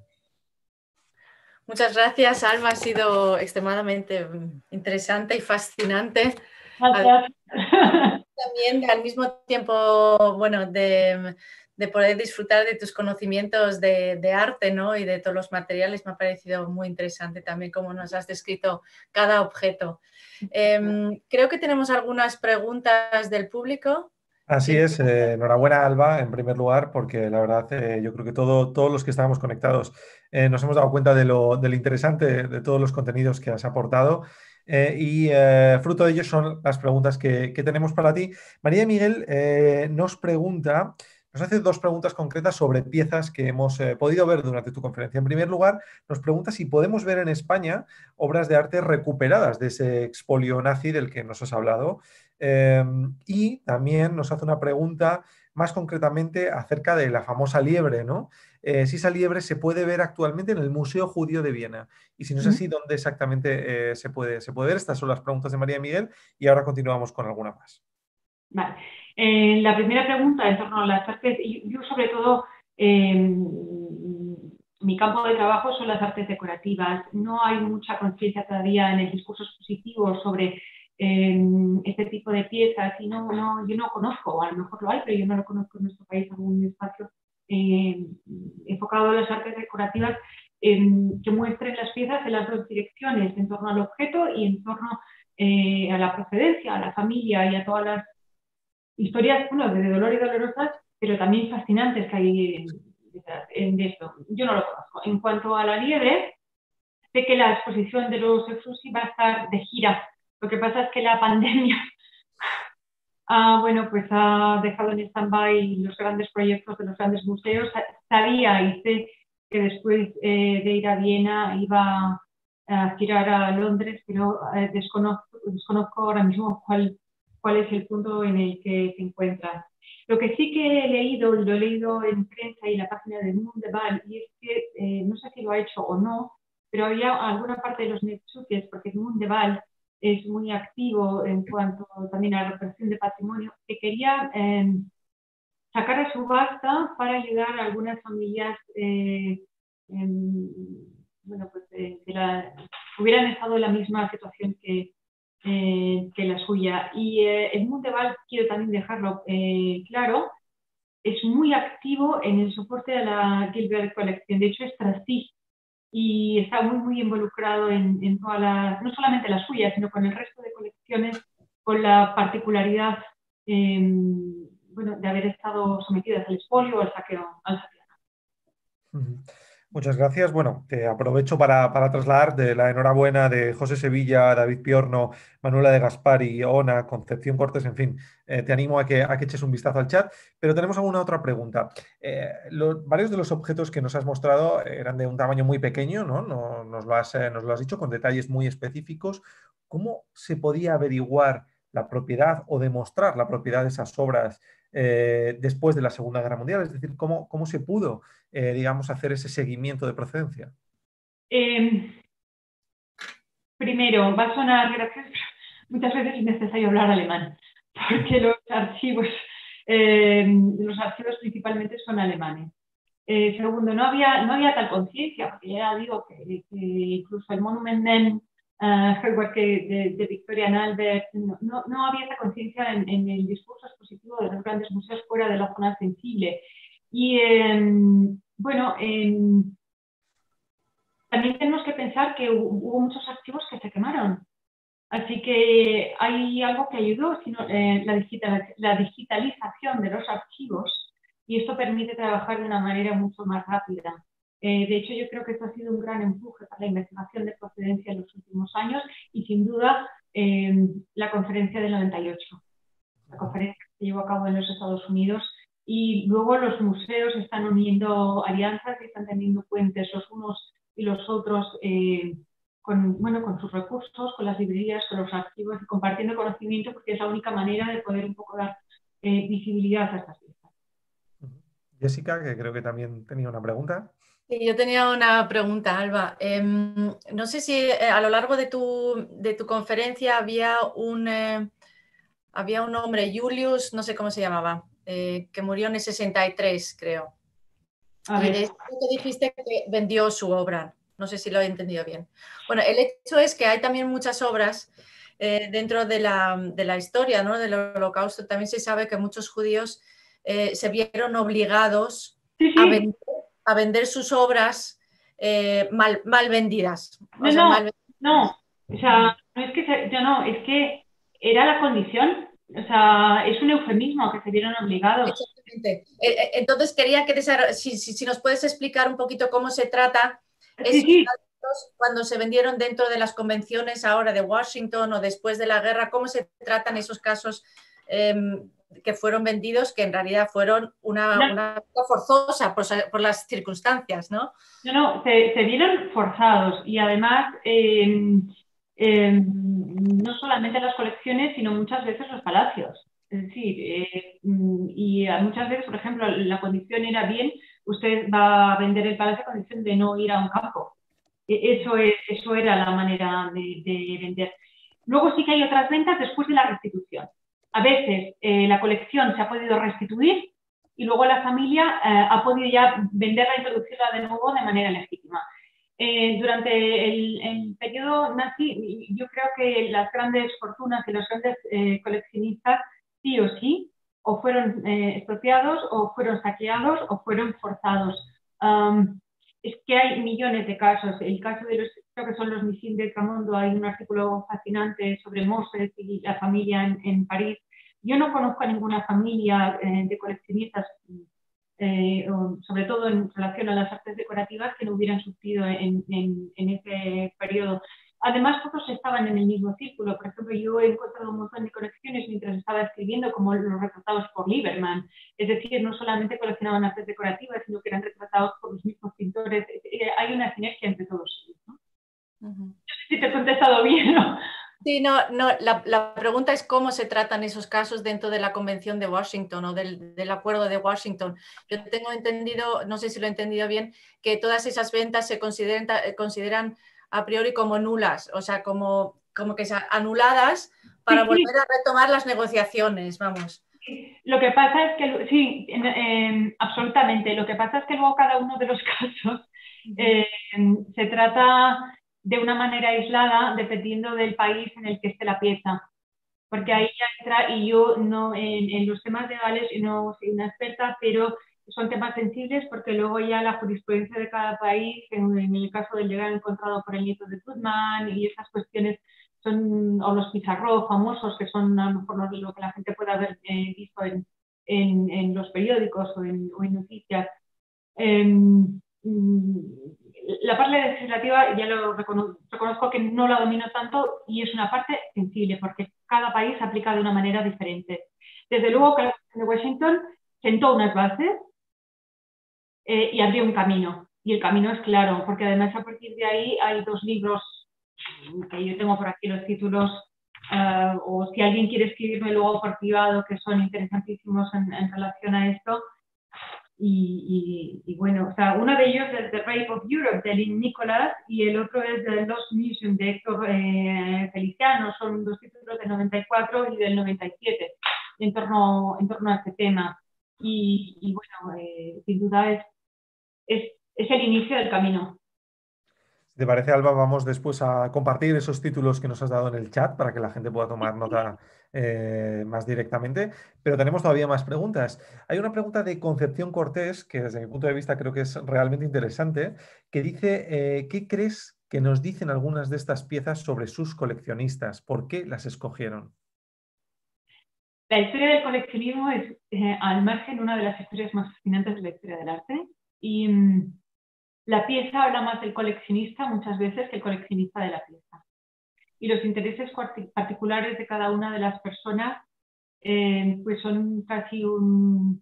Muchas gracias, Alma. Ha sido extremadamente interesante y fascinante. Gracias. También al mismo tiempo, bueno, de, de poder disfrutar de tus conocimientos de, de arte, ¿no? Y de todos los materiales. Me ha parecido muy interesante también cómo nos has descrito cada objeto. Eh, creo que tenemos algunas preguntas del público. Así es, eh, enhorabuena Alba, en primer lugar, porque la verdad eh, yo creo que todo, todos los que estábamos conectados eh, nos hemos dado cuenta de lo, de lo interesante de todos los contenidos que has aportado, eh, y eh, fruto de ellos son las preguntas que, que tenemos para ti. María Miguel eh, nos pregunta nos hace dos preguntas concretas sobre piezas que hemos eh, podido ver durante tu conferencia. En primer lugar, nos pregunta si podemos ver en España obras de arte recuperadas de ese expolio nazi del que nos has hablado. Eh, y también nos hace una pregunta más concretamente acerca de la famosa liebre, ¿no? Eh, si esa liebre se puede ver actualmente en el Museo Judío de Viena. Y si no es Ujú. así, ¿dónde exactamente eh, se puede, se puede ver? Estas son las preguntas de María y Miguel y ahora continuamos con alguna más. Vale. Eh, la primera pregunta en torno a las artes, yo, yo sobre todo, eh, mi campo de trabajo son las artes decorativas. No hay mucha conciencia todavía en el discurso expositivo sobre eh, este tipo de piezas y no, no, yo no conozco, a lo mejor lo hay, pero yo no lo conozco en nuestro país, algún espacio eh, enfocado a las artes decorativas eh, que muestren las piezas en las dos direcciones, en torno al objeto y en torno eh, a la procedencia, a la familia y a todas las historias, bueno, de dolor y dolorosas, pero también fascinantes que hay en esto. Yo no lo conozco. En cuanto a la liebre, sé que la exposición de los Efrusi va a estar de gira. Lo que pasa es que la pandemia ah, bueno, pues ha dejado en stand-by los grandes proyectos de los grandes museos. Sabía y sé que después eh, de ir a Viena iba a girar a Londres, pero eh, desconozco, desconozco ahora mismo cuál cuál es el punto en el que se encuentra. Lo que sí que he leído, lo he leído en prensa y en la página de Mundeval, y es que, eh, no sé si lo ha hecho o no, pero había alguna parte de los Netsuques, porque Mundeval es muy activo en cuanto también a la recuperación de patrimonio, que quería eh, sacar a subasta para ayudar a algunas familias eh, en, bueno, pues, eh, que la, hubieran estado en la misma situación que Eh, que la suya. Y eh, el Mundeval, quiero también dejarlo eh, claro, es muy activo en el soporte a la Gilbert Collection. De hecho, es trustee y está muy, muy involucrado en, en toda la, no solamente la suya, sino con el resto de colecciones, con la particularidad eh, bueno, de haber estado sometidas al expolio o al saqueo. Al saqueo. Uh-huh. Muchas gracias. Bueno, te aprovecho para, para trasladar de la enhorabuena de José Sevilla, David Piorno, Manuela de Gaspari, Ona, Concepción Cortés, en fin, eh, te animo a que, a que eches un vistazo al chat, pero tenemos alguna otra pregunta. Eh, lo, varios de los objetos que nos has mostrado eran de un tamaño muy pequeño, ¿no? No nos, lo has, eh, nos lo has dicho, con detalles muy específicos. ¿Cómo se podía averiguar la propiedad o demostrar la propiedad de esas obras eh, después de la Segunda Guerra Mundial? Es decir, ¿cómo, cómo se pudo Eh, digamos, hacer ese seguimiento de procedencia? Eh, primero, va a sonar gracioso, muchas veces es necesario hablar alemán, porque los archivos, eh, los archivos principalmente son alemanes. Eh, segundo, no había, no había tal conciencia, porque ya digo que, que incluso el Monument Men, uh, que de, de Victoria and Albert, no, no, no había esa conciencia en, en el discurso expositivo de los grandes museos fuera de la zona sensible. Y eh, bueno, eh, también tenemos que pensar que hubo muchos archivos que se quemaron. Así que hay algo que ayudó, sino, eh, la, digital, la digitalización de los archivos, y esto permite trabajar de una manera mucho más rápida. Eh, de hecho, yo creo que esto ha sido un gran empuje para la investigación de procedencia en los últimos años y, sin duda, eh, la conferencia del noventa y ocho, la conferencia que se llevó a cabo en los Estados Unidos, y luego los museos están uniendo alianzas y están teniendo puentes los unos y los otros eh, con, bueno, con sus recursos, con las librerías, con los archivos y compartiendo conocimiento, porque es la única manera de poder un poco dar eh, visibilidad a estas piezas. Jessica, que creo que también tenía una pregunta. Sí, yo tenía una pregunta, Alba. Eh, no sé si eh, a lo largo de tu, de tu conferencia había un, eh, había un hombre, Julius, no sé cómo se llamaba, eh, que murió en el sesenta y tres, creo. A y ver. de esto que dijiste que vendió su obra. No sé si lo he entendido bien. Bueno, el hecho es que hay también muchas obras eh, dentro de la, de la historia, ¿no? Del Holocausto. También se sabe que muchos judíos eh, se vieron obligados Sí, sí. a, vender, a vender sus obras eh, mal, mal vendidas. No, O sea, no, mal no. O sea, no es que se, yo no, es que era la condición. O sea, es un eufemismo a que se vieron obligados. Exactamente. Entonces quería que si, si, si nos puedes explicar un poquito cómo se trata Sí, sí. cuando se vendieron dentro de las convenciones ahora de Washington o después de la guerra, cómo se tratan esos casos, eh, que fueron vendidos, que en realidad fueron una, No, una forzosa por, por las circunstancias, ¿no? no, no se, se vieron forzados y además eh, eh, no solamente las colecciones, sino muchas veces los palacios. Es decir, eh, y muchas veces, por ejemplo, la condición era bien, usted va a vender el palacio a condición de no ir a un campo. Eso, es, eso era la manera de, de vender. Luego sí que hay otras ventas después de la restitución. A veces eh, la colección se ha podido restituir y luego la familia eh, ha podido ya venderla e introducirla de nuevo de manera legítima. Eh, durante el, el periodo nazi, yo creo que las grandes fortunas y los grandes eh, coleccionistas sí o sí o fueron eh, expropiados o fueron saqueados o fueron forzados. Um, es que hay millones de casos. El caso de los, creo que son los Missing de Tramondo, hay un artículo fascinante sobre Moses y la familia en, en París. Yo no conozco a ninguna familia eh, de coleccionistas, eh, sobre todo en relación a las artes decorativas, que no hubieran sufrido en, en, en ese periodo. Además, todos estaban en el mismo círculo. Por ejemplo, yo he encontrado un montón de colecciones mientras estaba escribiendo, como los retratados por Lieberman. Es decir, no solamente coleccionaban artes decorativas, sino que eran retratados por los mismos pintores. Hay una sinergia entre todos ellos, ¿no? Uh-huh. No sé si te he contestado bien, ¿no? Sí, no, no la, la pregunta es cómo se tratan esos casos dentro de la Convención de Washington o del, del Acuerdo de Washington. Yo tengo entendido, no sé si lo he entendido bien, que todas esas ventas se consideran, consideran a priori como nulas, o sea, como, como que sean anuladas para sí, sí. volver a retomar las negociaciones, vamos. Lo que pasa es que, sí, eh, absolutamente, lo que pasa es que luego cada uno de los casos eh, se trata de una manera aislada dependiendo del país en el que esté la pieza, porque ahí ya entra, y yo no, en, en los temas legales no soy una experta, pero son temas sensibles porque luego ya la jurisprudencia de cada país, en, en el caso del legal encontrado por el nieto de Goodman y esas cuestiones, son, o los Pizarro famosos, que son a lo mejor lo que la gente puede haber eh, visto en, en, en los periódicos o en, o en noticias. Eh, la parte legislativa ya lo reconozco, reconozco que no la domino tanto y es una parte sensible porque cada país aplica de una manera diferente. Desde luego que la Convención de Washington sentó unas bases eh, y abrió un camino. Y el camino es claro, porque además a partir de ahí hay dos libros que yo tengo por aquí los títulos, uh, o si alguien quiere escribirme luego por privado, que son interesantísimos en, en relación a esto. Y, y, y bueno, o sea, uno de ellos es The Rape of Europe de Lynn Nicholas y el otro es The Lost Museum de Héctor eh, Feliciano. Son dos títulos del noventa y cuatro y del noventa y siete en torno, en torno a este tema. Y, y bueno, eh, sin duda es, es, es el inicio del camino. Si te parece, Alba, vamos después a compartir esos títulos que nos has dado en el chat para que la gente pueda tomar nota eh, más directamente. Pero tenemos todavía más preguntas. Hay una pregunta de Concepción Cortés, que desde mi punto de vista creo que es realmente interesante, que dice, eh, ¿qué crees que nos dicen algunas de estas piezas sobre sus coleccionistas? ¿Por qué las escogieron? La historia del coleccionismo es, eh, al margen, una de las historias más fascinantes de la historia del arte. Y mmm, la pieza habla más del coleccionista muchas veces que el coleccionista de la pieza. Y los intereses particulares de cada una de las personas eh, pues son casi un,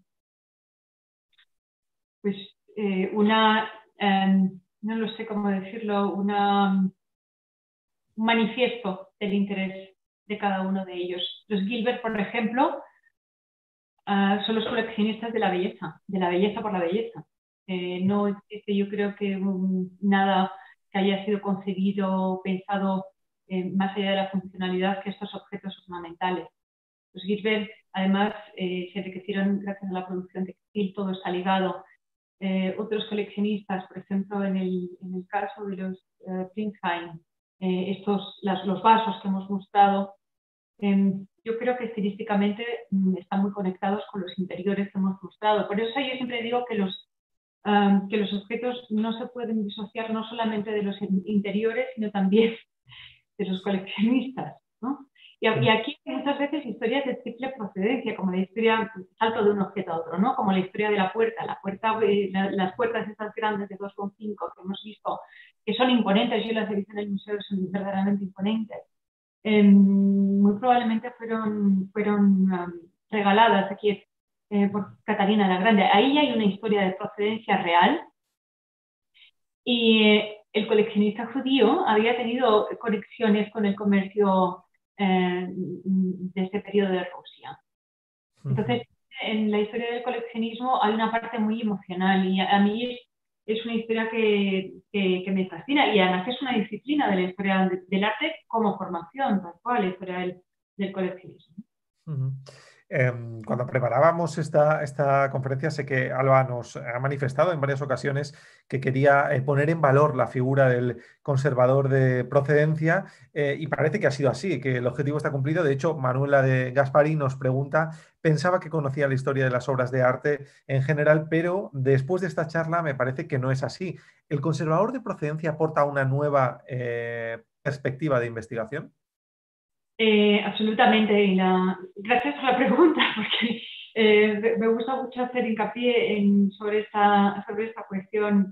pues, eh, una, eh, no lo sé cómo decirlo, una, un manifiesto del interés de cada uno de ellos. Los Gilbert, por ejemplo, uh, son los coleccionistas de la belleza, de la belleza por la belleza. Eh, no existe, yo creo que um, nada que haya sido concebido, pensado eh, más allá de la funcionalidad que estos objetos ornamentales. Los Gilbert, además, eh, se enriquecieron gracias a la producción textil, todo está ligado. Eh, otros coleccionistas, por ejemplo, en el, en el caso de los uh, Pringsheim, eh, estos, las, los vasos que hemos mostrado, eh, yo creo que estilísticamente mm, están muy conectados con los interiores que hemos mostrado. Por eso yo siempre digo que los Um, que los objetos no se pueden disociar no solamente de los interiores, sino también de los coleccionistas, ¿no? Y, y aquí hay muchas veces historias de triple procedencia, como la historia salto de un objeto a otro, ¿no? Como la historia de la puerta, la puerta eh, la, las puertas estas grandes de dos coma cinco que hemos visto, que son imponentes, yo las he visto en el museo, son verdaderamente imponentes. Eh, muy probablemente fueron, fueron um, regaladas aquí eh, por Catalina la Grande. Ahí hay una historia de procedencia real y eh, el coleccionista judío había tenido conexiones con el comercio eh, de ese periodo de Rusia. Entonces, en la historia del coleccionismo hay una parte muy emocional y a, a mí es, es una historia que, que, que me fascina y además es una disciplina de la historia de, del arte como formación, tal cual, la historia del, del coleccionismo. Uh-huh. Eh, cuando preparábamos esta, esta conferencia, sé que Alba nos ha manifestado en varias ocasiones que quería eh, poner en valor la figura del conservador de procedencia eh, y parece que ha sido así, que el objetivo está cumplido. De hecho, Manuela de Gaspari nos pregunta, pensaba que conocía la historia de las obras de arte en general, pero después de esta charla me parece que no es así. ¿El conservador de procedencia aporta una nueva eh, perspectiva de investigación? Eh, absolutamente, y la, gracias por la pregunta, porque eh, me gusta mucho hacer hincapié en, sobre, esta, sobre esta cuestión.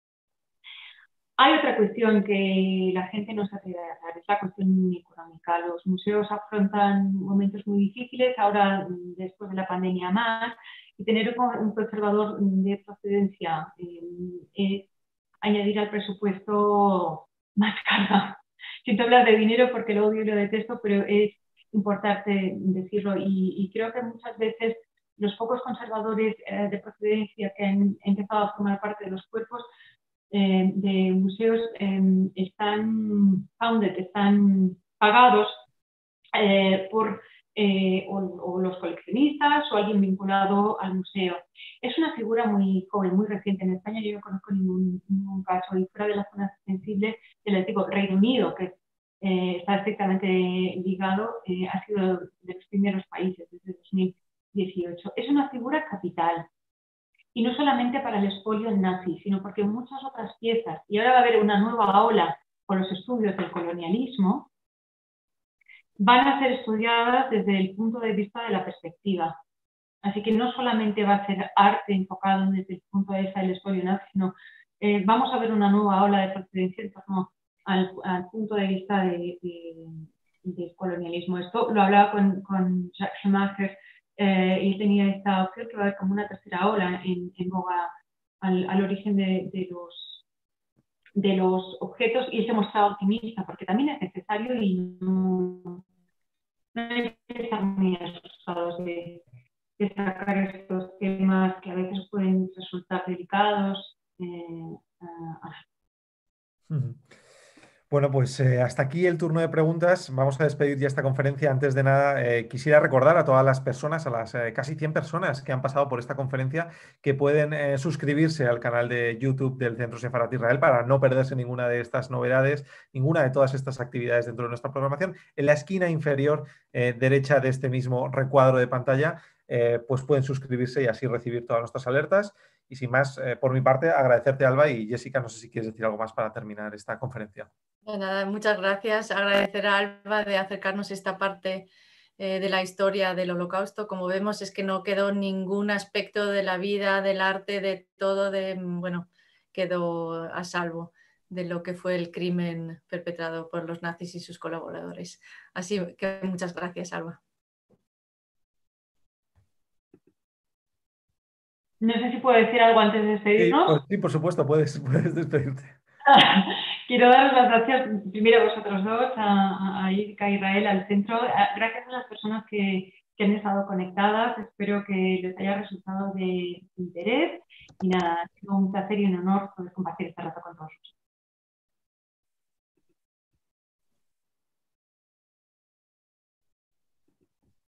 Hay otra cuestión que la gente no se atreve a hablar, es la cuestión económica. Los museos afrontan momentos muy difíciles, ahora después de la pandemia más, y tener un conservador de procedencia eh, es añadir al presupuesto más carga. Siento hablar de dinero porque lo odio y lo detesto, pero es importante decirlo y, y creo que muchas veces los pocos conservadores eh, de procedencia que han empezado a formar parte de los cuerpos eh, de museos eh, están founded, están pagados eh, por eh, o, o los coleccionistas o alguien vinculado al museo. Es una figura muy joven, muy reciente. En España yo no conozco ningún, ningún caso y fuera de las zonas sensibles del antiguo Reino Unido, que eh, está estrictamente ligado, eh, ha sido de los primeros países desde dos mil dieciocho. Es una figura capital. Y no solamente para el expolio nazi, sino porque muchas otras piezas, y ahora va a haber una nueva ola con los estudios del colonialismo, van a ser estudiadas desde el punto de vista de la perspectiva. Así que no solamente va a ser arte enfocado desde el punto de vista del expolio nazi, sino eh, vamos a ver una nueva ola de procedencia en torno al, al punto de vista de, de, del colonialismo. Esto lo hablaba con, con Jacques Schumacher, eh, y tenía esta opción que va a haber como una tercera ola en, en boga al, al origen de, de, los, de los objetos, y se mostraba optimista porque también es necesario y no, no hay que estar muy asustados de, de sacar estos temas que a veces pueden resultar delicados. Eh, uh, uh-huh. Bueno, pues eh, hasta aquí el turno de preguntas. Vamos a despedir ya esta conferencia. Antes de nada, eh, quisiera recordar a todas las personas, a las eh, casi cien personas que han pasado por esta conferencia, que pueden eh, suscribirse al canal de YouTube del Centro Sefarat Israel para no perderse ninguna de estas novedades, ninguna de todas estas actividades dentro de nuestra programación. En la esquina inferior eh, derecha de este mismo recuadro de pantalla, eh, pues pueden suscribirse y así recibir todas nuestras alertas. Y sin más, eh, por mi parte, agradecerte, Alba, y Jessica, no sé si quieres decir algo más para terminar esta conferencia. Nada, muchas gracias. Agradecer a Alba de acercarnos esta parte eh, de la historia del Holocausto. Como vemos, es que no quedó ningún aspecto de la vida, del arte, de todo, de, bueno, quedó a salvo de lo que fue el crimen perpetrado por los nazis y sus colaboradores. Así que muchas gracias, Alba. No sé si puedo decir algo antes de despedirnos. Sí, pues, sí, por supuesto, puedes, puedes despedirte. Quiero daros las gracias primero a vosotros dos, a, a Erika Israel, al centro. Gracias a las personas que, que han estado conectadas. Espero que les haya resultado de interés. Y nada, ha sido un placer y un honor poder compartir esta rato.